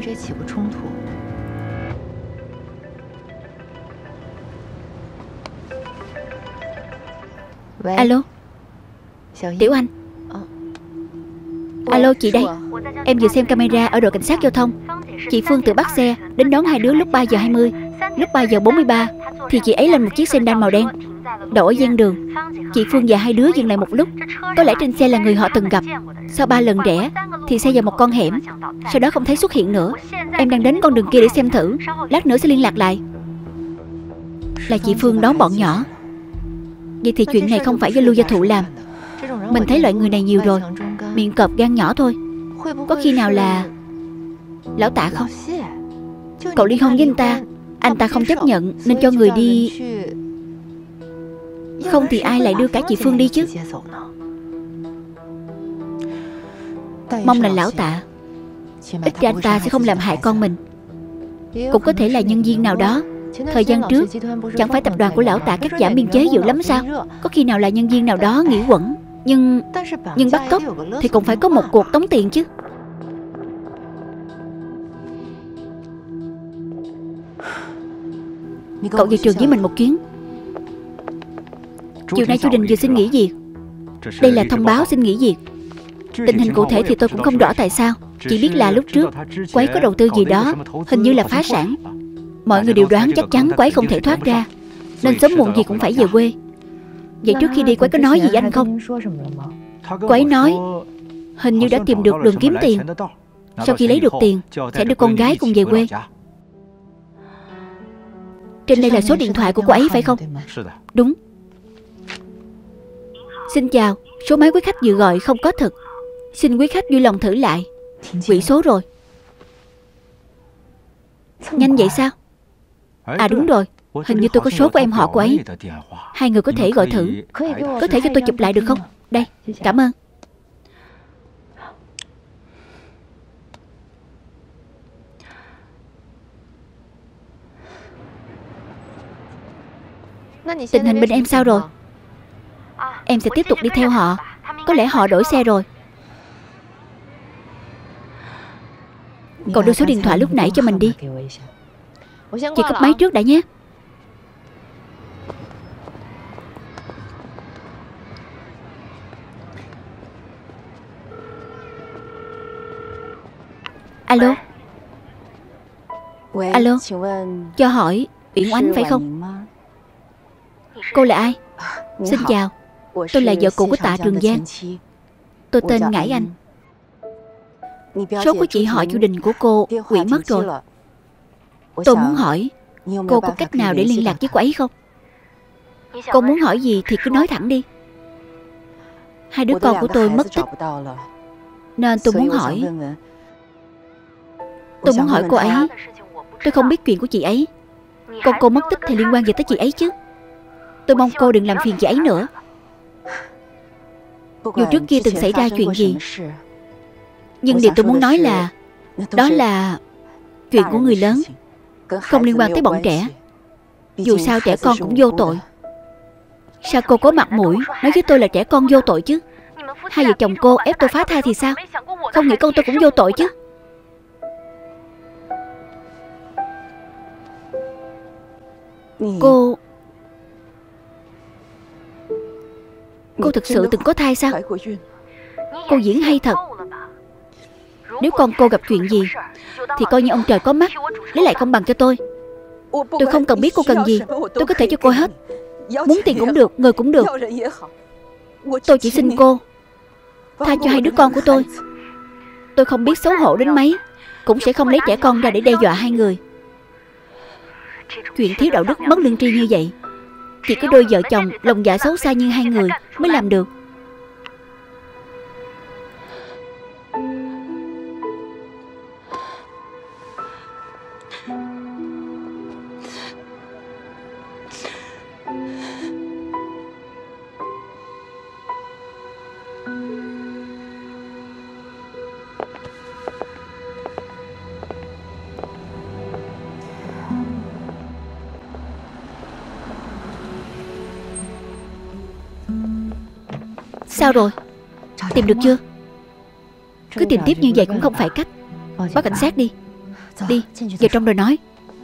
Alo, Tiểu Anh. Alo, chị đây. Em vừa xem camera ở đội cảnh sát giao thông. Chị Phương tự bắt xe đến đón hai đứa lúc ba giờ hai mươi. Lúc ba giờ bốn mươi ba thì chị ấy lên một chiếc sedan màu đen, đậu ở ven đường. Chị Phương và hai đứa dừng lại một lúc. Có lẽ trên xe là người họ từng gặp. Sau ba lần rẽ thì xe vào một con hẻm. Sau đó không thấy xuất hiện nữa. Em đang đến con đường kia để xem thử. Lát nữa sẽ liên lạc lại. Là chị Phương đón bọn nhỏ. Vậy thì chuyện này không phải do Lưu Gia Thụ làm. Mình thấy loại người này nhiều rồi. Miệng cọp gan nhỏ thôi. Có khi nào là Lão Tạ không? Cậu ly hôn với anh ta, anh ta không chấp nhận nên cho người đi. Không thì ai lại đưa cả chị Phương đi chứ? Mong là Lão Tạ. Ít ra anh ta sẽ không làm hại con mình. Cũng có thể là nhân viên nào đó. Thời gian trước chẳng phải tập đoàn của Lão Tạ cắt giảm biên chế dữ lắm sao? Có khi nào là nhân viên nào đó nghỉ quẩn. Nhưng Nhưng bắt cóc thì cũng phải có một cuộc tống tiền chứ. Cậu về trường với mình một chuyến. Chiều nay chú Đình vừa xin nghỉ việc. Đây là thông báo xin nghỉ việc. Tình hình cụ thể thì tôi cũng không rõ tại sao. Chỉ biết là lúc trước cô ấy có đầu tư gì đó, hình như là phá sản. Mọi người đều đoán chắc chắn cô ấy không thể thoát ra, nên sớm muộn gì cũng phải về quê. Vậy trước khi đi cô ấy có nói gì với anh không? Cô ấy nói hình như đã tìm được đường kiếm tiền. Sau khi lấy được tiền sẽ đưa con gái cùng về quê. Trên đây là số điện thoại của cô ấy phải không? Đúng. Xin chào, số máy quý khách vừa gọi không có thực. Xin quý khách vui lòng thử lại. Quỵ số rồi. Nhanh vậy sao? À đúng rồi, hình như tôi có số của em họ cô ấy. Hai người có thể gọi thử. Có thể cho tôi chụp lại được không? Đây, cảm ơn. Tình hình bên em sao rồi? Em sẽ tiếp tục đi theo họ. Có lẽ họ đổi xe rồi. Cậu đưa số điện thoại lúc nãy cho mình đi. Chị cúp máy trước đã nhé. Alo. Alo. Cho hỏi Uyển Oánh phải không? Cô là ai? Xin chào, tôi là vợ cũ của Tạ Trường Giang. Tôi tên Ngải Anh. Số của chị họ Chu Đình của cô hủy mất rồi. Tôi muốn hỏi cô có cách nào để liên lạc với cô ấy không? Cô muốn hỏi gì thì cứ nói thẳng đi. Hai đứa con của tôi mất tích, nên tôi muốn hỏi Tôi muốn hỏi cô ấy. Tôi không biết chuyện của chị ấy. Con cô mất tích thì liên quan gì tới chị ấy chứ? Tôi mong cô đừng làm phiền chị ấy nữa. Dù trước kia từng xảy ra chuyện gì, nhưng điều tôi muốn nói là đó là chuyện của người lớn, không liên quan tới bọn trẻ. Dù sao trẻ con cũng vô tội. Sao cô có mặt mũi nói với tôi là trẻ con vô tội chứ? Hai vợ chồng cô ép tôi phá thai thì sao? Không nghĩ con tôi cũng vô tội chứ? Cô Cô thực sự từng có thai sao? Cô diễn hay thật. Nếu con cô gặp chuyện gì thì coi như ông trời có mắt, lấy lại công bằng cho tôi. Tôi không cần biết cô cần gì, tôi có thể cho cô hết. Muốn tiền cũng được, người cũng được. Tôi chỉ xin cô tha cho hai đứa con của tôi. Tôi không biết xấu hổ đến mấy, cũng sẽ không lấy trẻ con ra để đe dọa hai người. Chuyện thiếu đạo đức mất lương tri như vậy chỉ có đôi vợ chồng lòng dạ xấu xa như hai người mới làm được. Sao rồi? Tìm được chưa? Cứ tìm tiếp như vậy cũng không phải cách. Báo cảnh sát đi. Đi, vào trong rồi nói.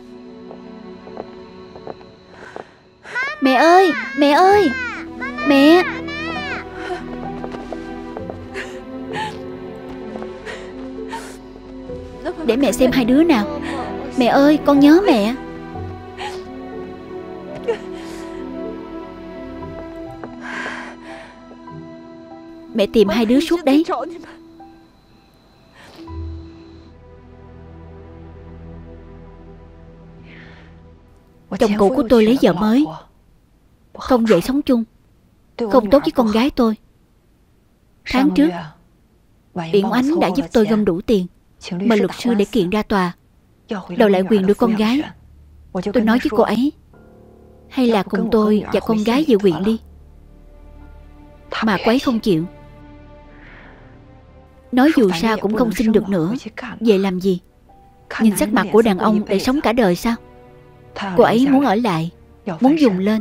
Mẹ ơi, mẹ ơi, mẹ. Để mẹ xem hai đứa nào. Mẹ ơi, con nhớ mẹ. Mẹ tìm hai đứa suốt đấy. Chồng cũ của tôi lấy vợ mới, không dễ sống chung, không tốt với con gái tôi. Tháng trước Uyển Oánh đã giúp tôi gom đủ tiền, mời luật sư để kiện ra tòa, đòi lại quyền nuôi con gái. Tôi nói với cô ấy, hay là cùng tôi và con gái về huyện đi. Mà cô ấy không chịu, nói dù sao cũng không sinh được nữa, về làm gì? Nhìn sắc mặt của đàn ông để sống cả đời sao? Cô ấy muốn ở lại, muốn dùng lên.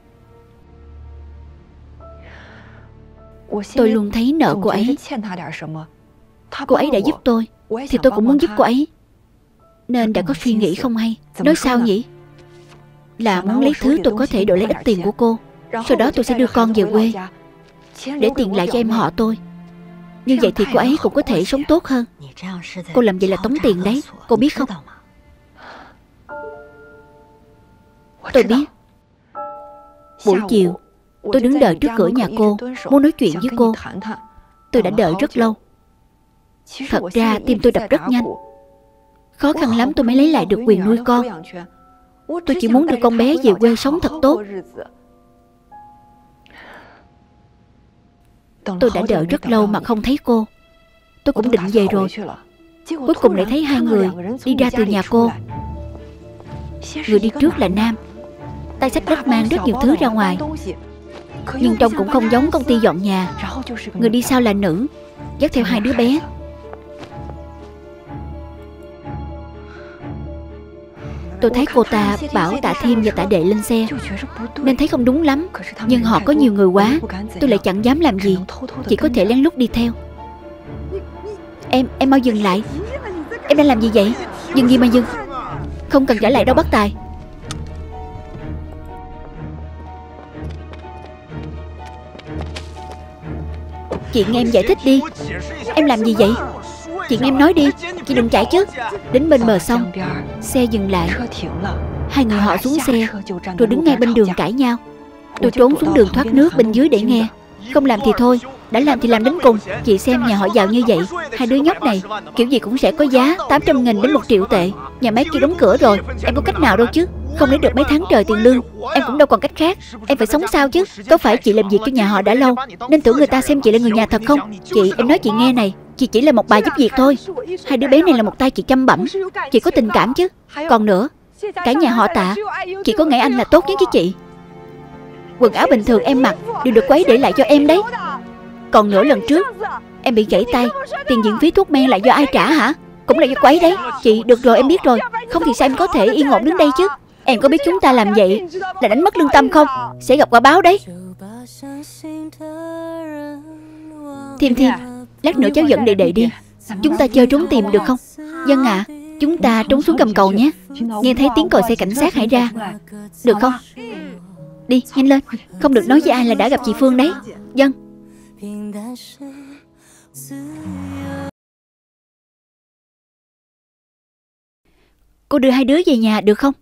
Tôi luôn thấy nợ cô ấy. Cô ấy đã giúp tôi, thì tôi cũng muốn giúp cô ấy. Nên đã có suy nghĩ không hay. Nói sao nhỉ? là muốn lấy thứ tôi có thể đổi lấy ít tiền của cô. Sau đó tôi sẽ đưa con về quê để tiền lại cho em họ tôi. Như vậy thì cô ấy cũng có thể sống tốt hơn. Cô làm vậy là tống tiền đấy, cô biết không? Tôi biết. Buổi chiều tôi đứng đợi trước cửa nhà cô, muốn nói chuyện với cô. Tôi đã đợi rất lâu. Thật ra tim tôi đập rất nhanh. Khó khăn lắm tôi mới lấy lại được quyền nuôi con. Tôi chỉ muốn đưa con bé về quê sống thật tốt. Tôi đã đợi rất lâu mà không thấy cô. Tôi cũng định về rồi. Cuối cùng lại thấy hai người đi ra từ nhà cô. Người đi trước là nam, tay xách đất mang rất nhiều thứ ra ngoài, nhưng trông cũng không giống công ty dọn nhà. Người đi sau là nữ, dắt theo hai đứa bé. Tôi thấy cô ta bảo Tạ Thiêm và Tạ Đệ lên xe, nên thấy không đúng lắm. Nhưng họ có nhiều người quá, tôi lại chẳng dám làm gì, chỉ có thể lén lút đi theo. Em, em mau dừng lại. Em đang làm gì vậy? Dừng gì mà dừng? Không cần trả lại đâu bác Tài. Chuyện em giải thích đi. Em làm gì vậy? Chuyện em nói đi, chị đừng chạy chứ. Đến bên bờ sông, xe dừng lại. Hai người họ xuống xe, rồi đứng ngay bên đường cãi nhau. Tôi trốn xuống đường thoát nước bên dưới để nghe. Không làm thì thôi, đã làm thì làm đến cùng. Chị xem nhà họ giàu như vậy, hai đứa nhóc này kiểu gì cũng sẽ có giá tám trăm nghìn đến một triệu tệ. Nhà máy kia đóng cửa rồi, em có cách nào đâu chứ. Không lấy được mấy tháng trời tiền lương, em cũng đâu còn cách khác. Em phải sống sao chứ. Có phải chị làm việc cho nhà họ đã lâu nên tưởng người ta xem chị là người nhà thật không? Chị, em nói chị nghe này, chị chỉ là một bà giúp việc thôi. Hai đứa bé này là một tay chị chăm bẵm. Chị có tình cảm chứ. Còn nữa, cả nhà họ Tạ chỉ có Ngải Anh là tốt nhất với chị. Quần áo bình thường em mặc đều được cô ấy để lại cho em đấy. Còn nữa, lần trước em bị gãy tay, tiền viện phí thuốc men lại do ai trả hả? Cũng là do cô ấy đấy. Chị, được rồi, em biết rồi. Không thì sao em có thể yên ổn đứng đây chứ? Em có biết chúng ta làm vậy là đánh mất lương tâm không? Sẽ gặp quả báo đấy. Thiêm Thiêm, lát nữa cháu dẫn đệ đệ đi. Chúng ta chơi trốn tìm được không? Vâng ạ. À, chúng ta trốn xuống gầm cầu nhé. Nghe thấy tiếng còi xe cảnh sát hãy ra. Được không? Đi, nhanh lên. Không được nói với ai là đã gặp chị Phương đấy. Vâng. Cô đưa hai đứa về nhà được không?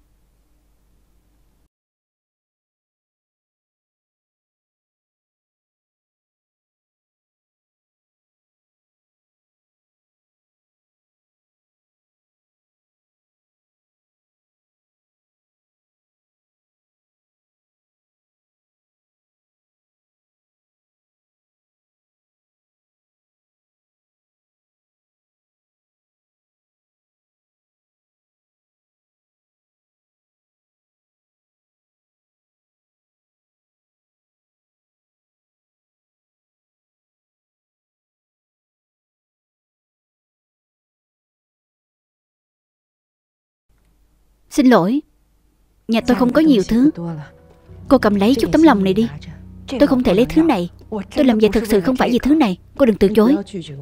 Xin lỗi, nhà tôi không có nhiều thứ. Cô cầm lấy chút tấm lòng này đi. Tôi không thể lấy thứ này. Tôi làm vậy thực sự không phải vì thứ này. Cô đừng từ chối.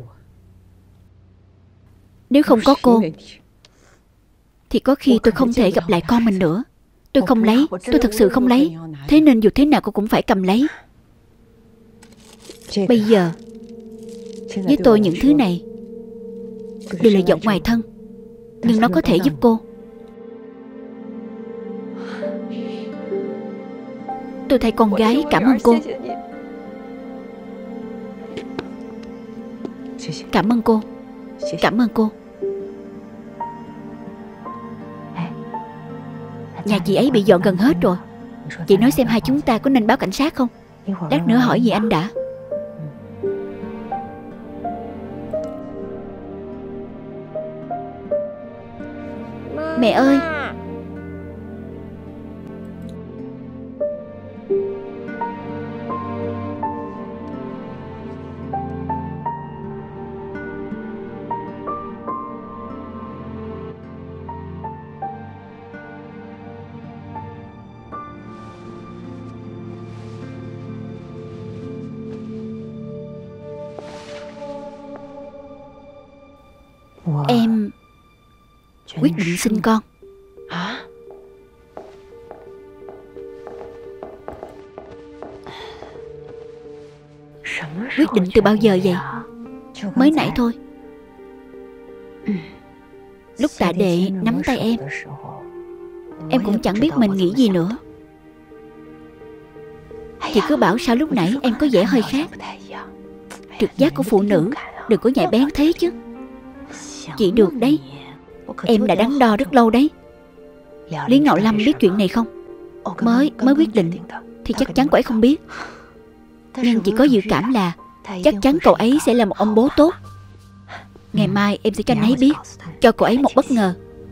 Nếu không có cô thì có khi tôi không thể gặp lại con mình nữa. Tôi không lấy. Tôi thực sự không lấy. Thế nên dù thế nào cô cũng phải cầm lấy. Bây giờ với tôi những thứ này đều là giọng ngoài thân, nhưng nó có thể giúp cô. Tôi thay con gái cảm ơn cô. Cảm ơn cô. Cảm ơn cô. Nhà chị ấy bị dọn gần hết rồi. Chị nói xem hai chúng ta có nên báo cảnh sát không? Lát nữa hỏi gì anh đã. Mẹ ơi. Em quyết định sinh con. Quyết định từ bao giờ vậy? Mới nãy thôi. Lúc Tạ Đệ nắm tay em, em cũng chẳng biết mình nghĩ gì nữa. Chị cứ bảo sao lúc nãy em có vẻ hơi khác. Trực giác của phụ nữ đừng có nhạy bén thế chứ. Chị được đấy. Em đã đắn đo rất lâu đấy. Lý Ngạo Lâm biết chuyện này không? Mới mới quyết định thì chắc chắn cậu ấy không biết. Nhưng chị có dự cảm là chắc chắn cậu ấy sẽ là một ông bố tốt. Ngày mai em sẽ cho anh ấy biết, cho cậu ấy một bất ngờ.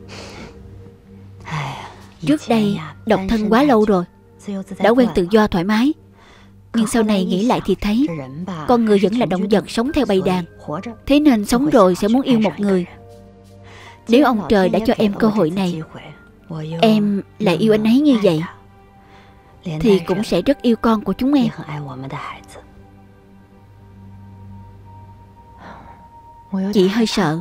Trước đây độc thân quá lâu rồi, đã quen tự do thoải mái. Nhưng sau này nghĩ lại thì thấy con người vẫn là động vật sống theo bầy đàn. Thế nên sống rồi sẽ muốn yêu một người. Nếu ông trời đã cho em cơ hội này, em lại yêu anh ấy như vậy, thì cũng sẽ rất yêu con của chúng em. Chị hơi sợ.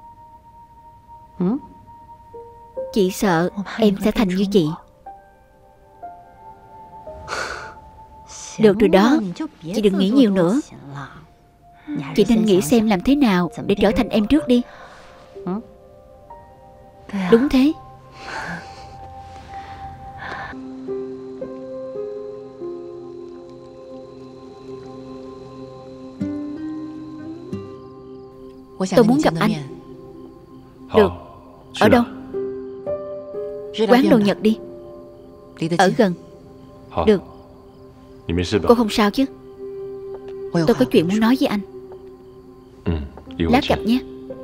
Chị sợ em sẽ thành như chị. Được rồi đó, chị đừng nghĩ nhiều nữa. Chị nên nghĩ xem làm thế nào để trở thành em trước đi. Đúng thế. Tôi muốn gặp anh. Được. Ở đâu? Quán đồ Nhật đi. Ở gần. Được. Cô không sao chứ? Tôi có chuyện muốn nói với anh. Lát gặp nhé.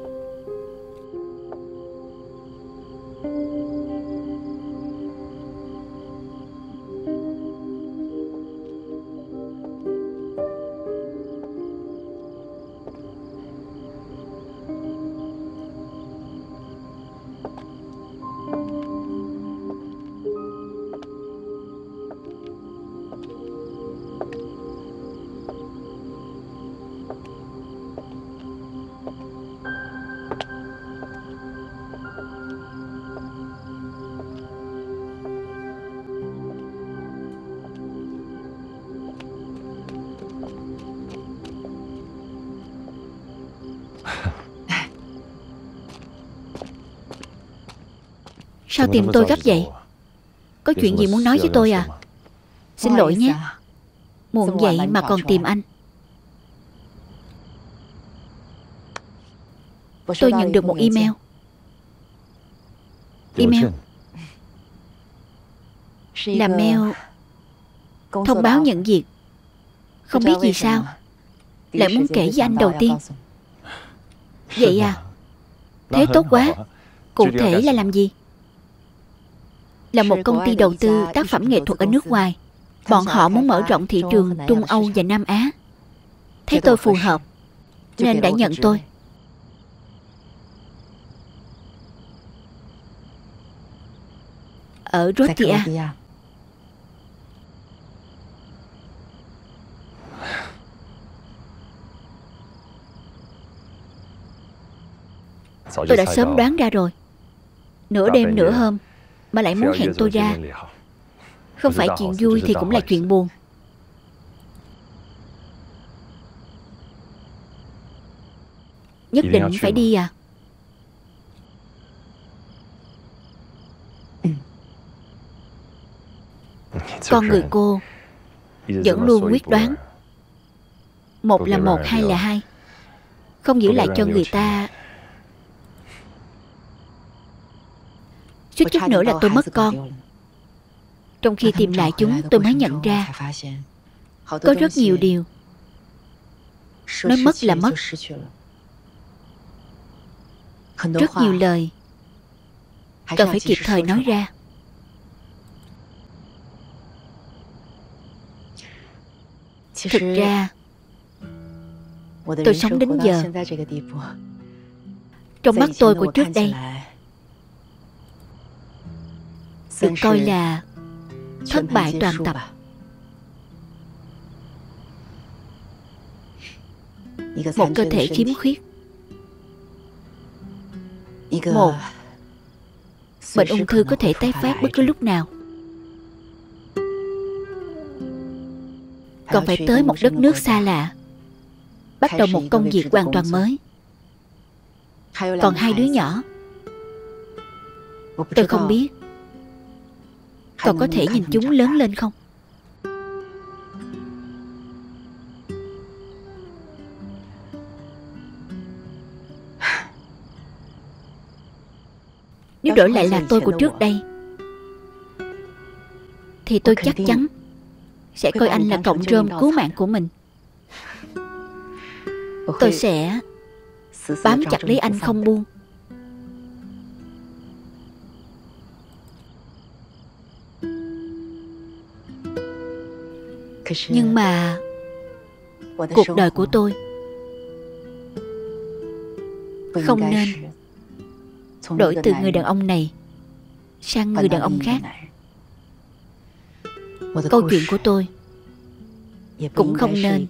Sao tìm tôi gấp vậy? Có chuyện gì muốn nói với tôi à? Xin lỗi nhé. Muộn vậy mà còn tìm anh. Tôi nhận được một email. Email là mail thông báo nhận việc. Không biết vì sao lại muốn kể với anh đầu tiên. Vậy à? Thế tốt quá. Cụ thể là làm gì? Là một công ty đầu tư tác phẩm nghệ thuật ở nước ngoài. Bọn họ muốn mở rộng thị trường Trung Âu và Nam Á. Thấy tôi phù hợp nên đã nhận tôi. Ở Rotia. Tôi đã sớm đoán ra rồi. Nửa đêm nửa hôm mà lại muốn hẹn tôi ra. Không phải chuyện vui thì cũng là chuyện buồn. Nhất định phải đi à? Con người cô vẫn luôn quyết đoán. Một là một, hai là hai. Không giữ lại cho người ta. Suýt chút nữa là tôi mất con. Trong khi tìm lại chúng tôi mới nhận ra có rất nhiều điều nói mất là mất. Rất nhiều lời cần phải kịp thời nói ra. Thực ra tôi sống đến giờ, trong mắt tôi của trước đây được coi là thất bại toàn tập. Một cơ thể khiếm khuyết, một bệnh ung thư có thể tái phát bất cứ lúc nào, còn phải tới một đất nước xa lạ bắt đầu một công việc hoàn toàn mới. Còn hai đứa nhỏ, tôi không biết còn có thể nhìn chúng lớn lên không. Nếu đổi lại là tôi của trước đây thì tôi chắc chắn sẽ coi anh là cọng rơm cứu mạng của mình. Tôi sẽ bám chặt lấy anh không buông. Nhưng mà cuộc đời của tôi không nên đổi từ người đàn ông này sang người đàn ông khác. Câu chuyện của tôi cũng không nên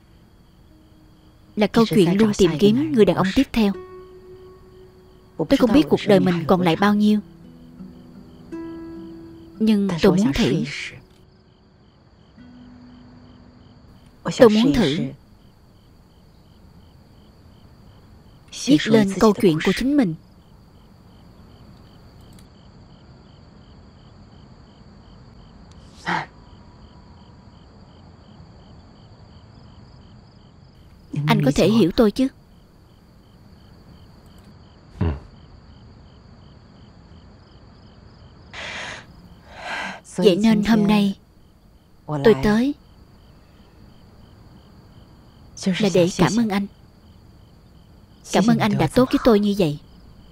là câu chuyện luôn tìm kiếm người đàn ông tiếp theo. Tôi không biết cuộc đời mình còn lại bao nhiêu, nhưng tôi muốn thử. Tôi muốn thử viết lên câu chuyện của chính mình. Anh có thể hiểu tôi chứ? Vậy nên hôm nay tôi tới là để cảm ơn anh. Cảm ơn anh đã tốt với tôi như vậy.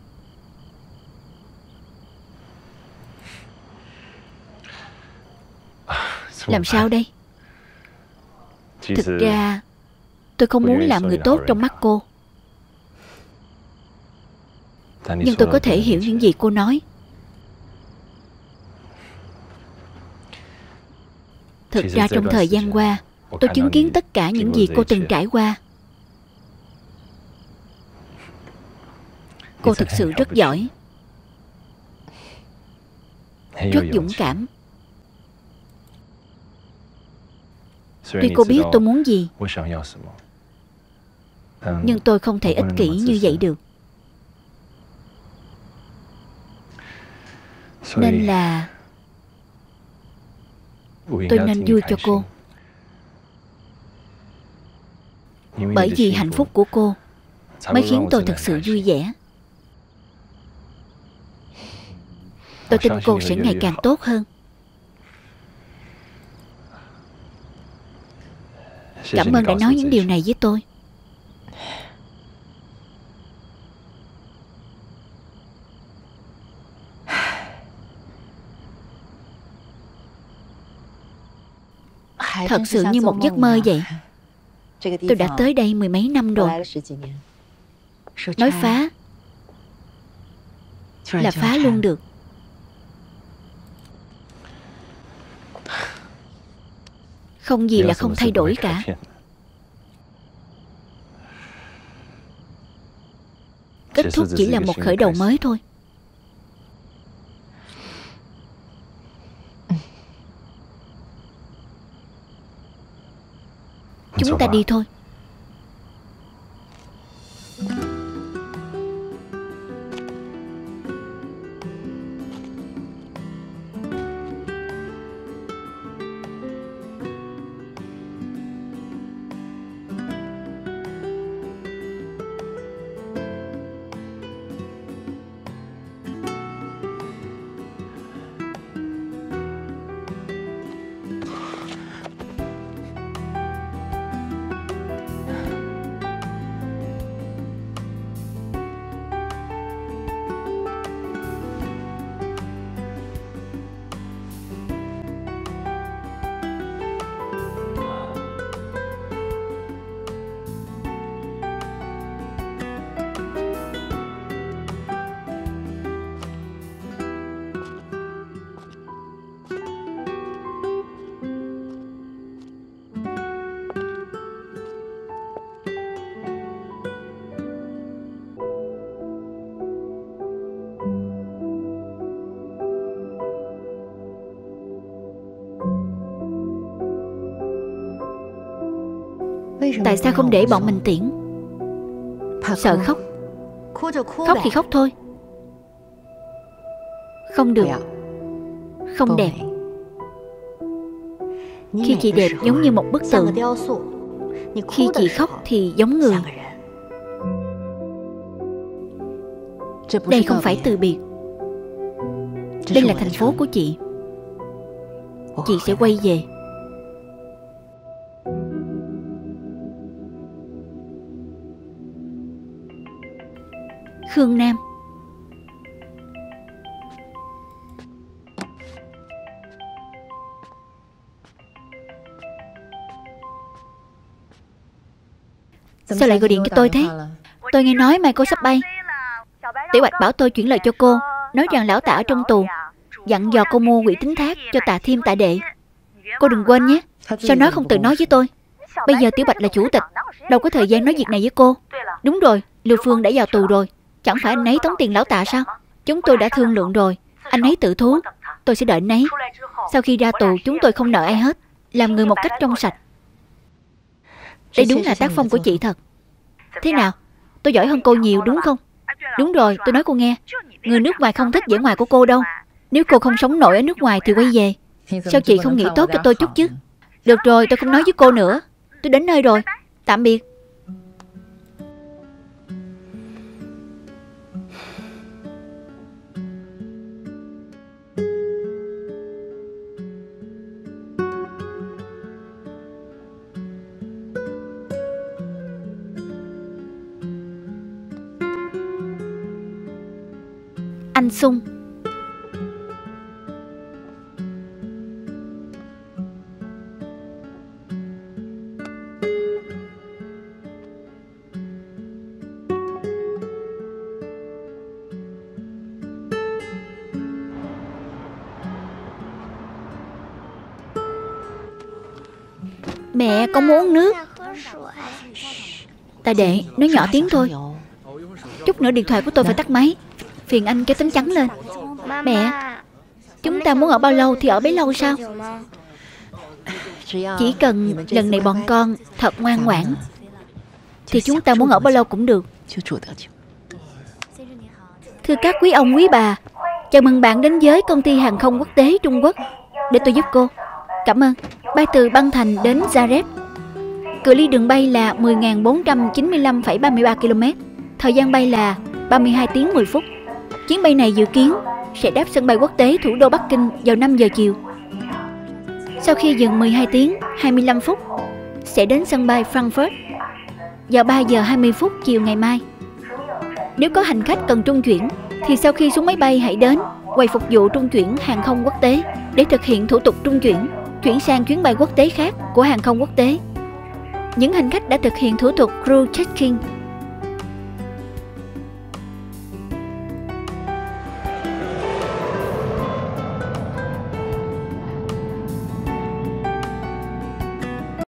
Làm sao đây? Thực ra tôi không muốn làm người tốt trong mắt cô, nhưng tôi có thể hiểu những gì cô nói. Thực ra trong thời gian qua, tôi chứng kiến tất cả những gì cô từng trải qua. Cô thực sự rất giỏi, rất dũng cảm. Tuy cô biết tôi muốn gì, nhưng tôi không thể ích kỷ như vậy được. Nên là tôi nên vui cho cô. Bởi vì hạnh phúc của cô mới khiến tôi thật sự vui vẻ. Tôi tin cô sẽ ngày càng tốt hơn. Cảm ơn đã nói những điều này với tôi. Thật sự như một giấc mơ vậy. Tôi đã tới đây mười mấy năm rồi. Nói phá là phá luôn được. Không gì là không thay đổi cả. Kết thúc chỉ là một khởi đầu mới thôi. Chúng ta đi thôi. Tại sao không để bọn mình tiễn? Sợ khóc. Khóc thì khóc thôi. Không được. Không đẹp. Khi chị đẹp giống như một bức tượng. Khi chị khóc thì giống người. Đây không phải từ biệt. Đây là thành phố của chị. Chị sẽ quay về. Khương Nam. Sao lại gọi điện cho tôi thế? Tôi nghe nói mai cô sắp bay. Tiểu Bạch bảo tôi chuyển lời cho cô, nói rằng lão Tạ ở trong tù, dặn dò cô mua quỹ tín thác cho Tạ Thiêm Tạ Đệ. Cô đừng quên nhé. Sao nói không tự nói với tôi? Bây giờ Tiểu Bạch là chủ tịch, đâu có thời gian nói việc này với cô. Đúng rồi, Lưu Phương đã vào tù rồi. Chẳng phải anh ấy tống tiền lão Tạ sao? Chúng tôi đã thương lượng rồi. Anh ấy tự thú. Tôi sẽ đợi anh ấy. Sau khi ra tù chúng tôi không nợ ai hết. Làm người một cách trong sạch. Đây đúng là tác phong của chị thật. Thế nào? Tôi giỏi hơn cô nhiều đúng không? Đúng rồi, tôi nói cô nghe. Người nước ngoài không thích vẻ ngoài của cô đâu. Nếu cô không sống nổi ở nước ngoài thì quay về. Sao chị không nghĩ tốt cho tôi chút chứ? Được rồi, tôi không nói với cô nữa. Tôi đến nơi rồi. Tạm biệt. Anh Sung. Mẹ, con muốn uống nước. Tạ Đệ, nói nhỏ tiếng thôi. Chút nữa điện thoại của tôi phải tắt máy. Phiền anh kéo tấm chắn lên. Mẹ, chúng ta muốn ở bao lâu thì ở bấy lâu sao? Chỉ cần lần này bọn con thật ngoan ngoãn thì chúng ta muốn ở bao lâu cũng được. Thưa các quý ông quý bà, chào mừng bạn đến với công ty hàng không quốc tế Trung Quốc. Để tôi giúp cô. Cảm ơn. Bay từ Băng Thành đến Zagreb. Cự ly đường bay là mười nghìn bốn trăm chín mươi lăm phẩy ba mươi ba ki lô mét. Thời gian bay là ba mươi hai tiếng mười phút. Chuyến bay này dự kiến sẽ đáp sân bay quốc tế thủ đô Bắc Kinh vào năm giờ chiều. Sau khi dừng mười hai tiếng hai mươi lăm phút, sẽ đến sân bay Frankfurt vào ba giờ hai mươi phút chiều ngày mai. Nếu có hành khách cần trung chuyển thì sau khi xuống máy bay hãy đến quầy phục vụ trung chuyển hàng không quốc tế để thực hiện thủ tục trung chuyển, chuyển sang chuyến bay quốc tế khác của hàng không quốc tế. Những hành khách đã thực hiện thủ tục crew check-in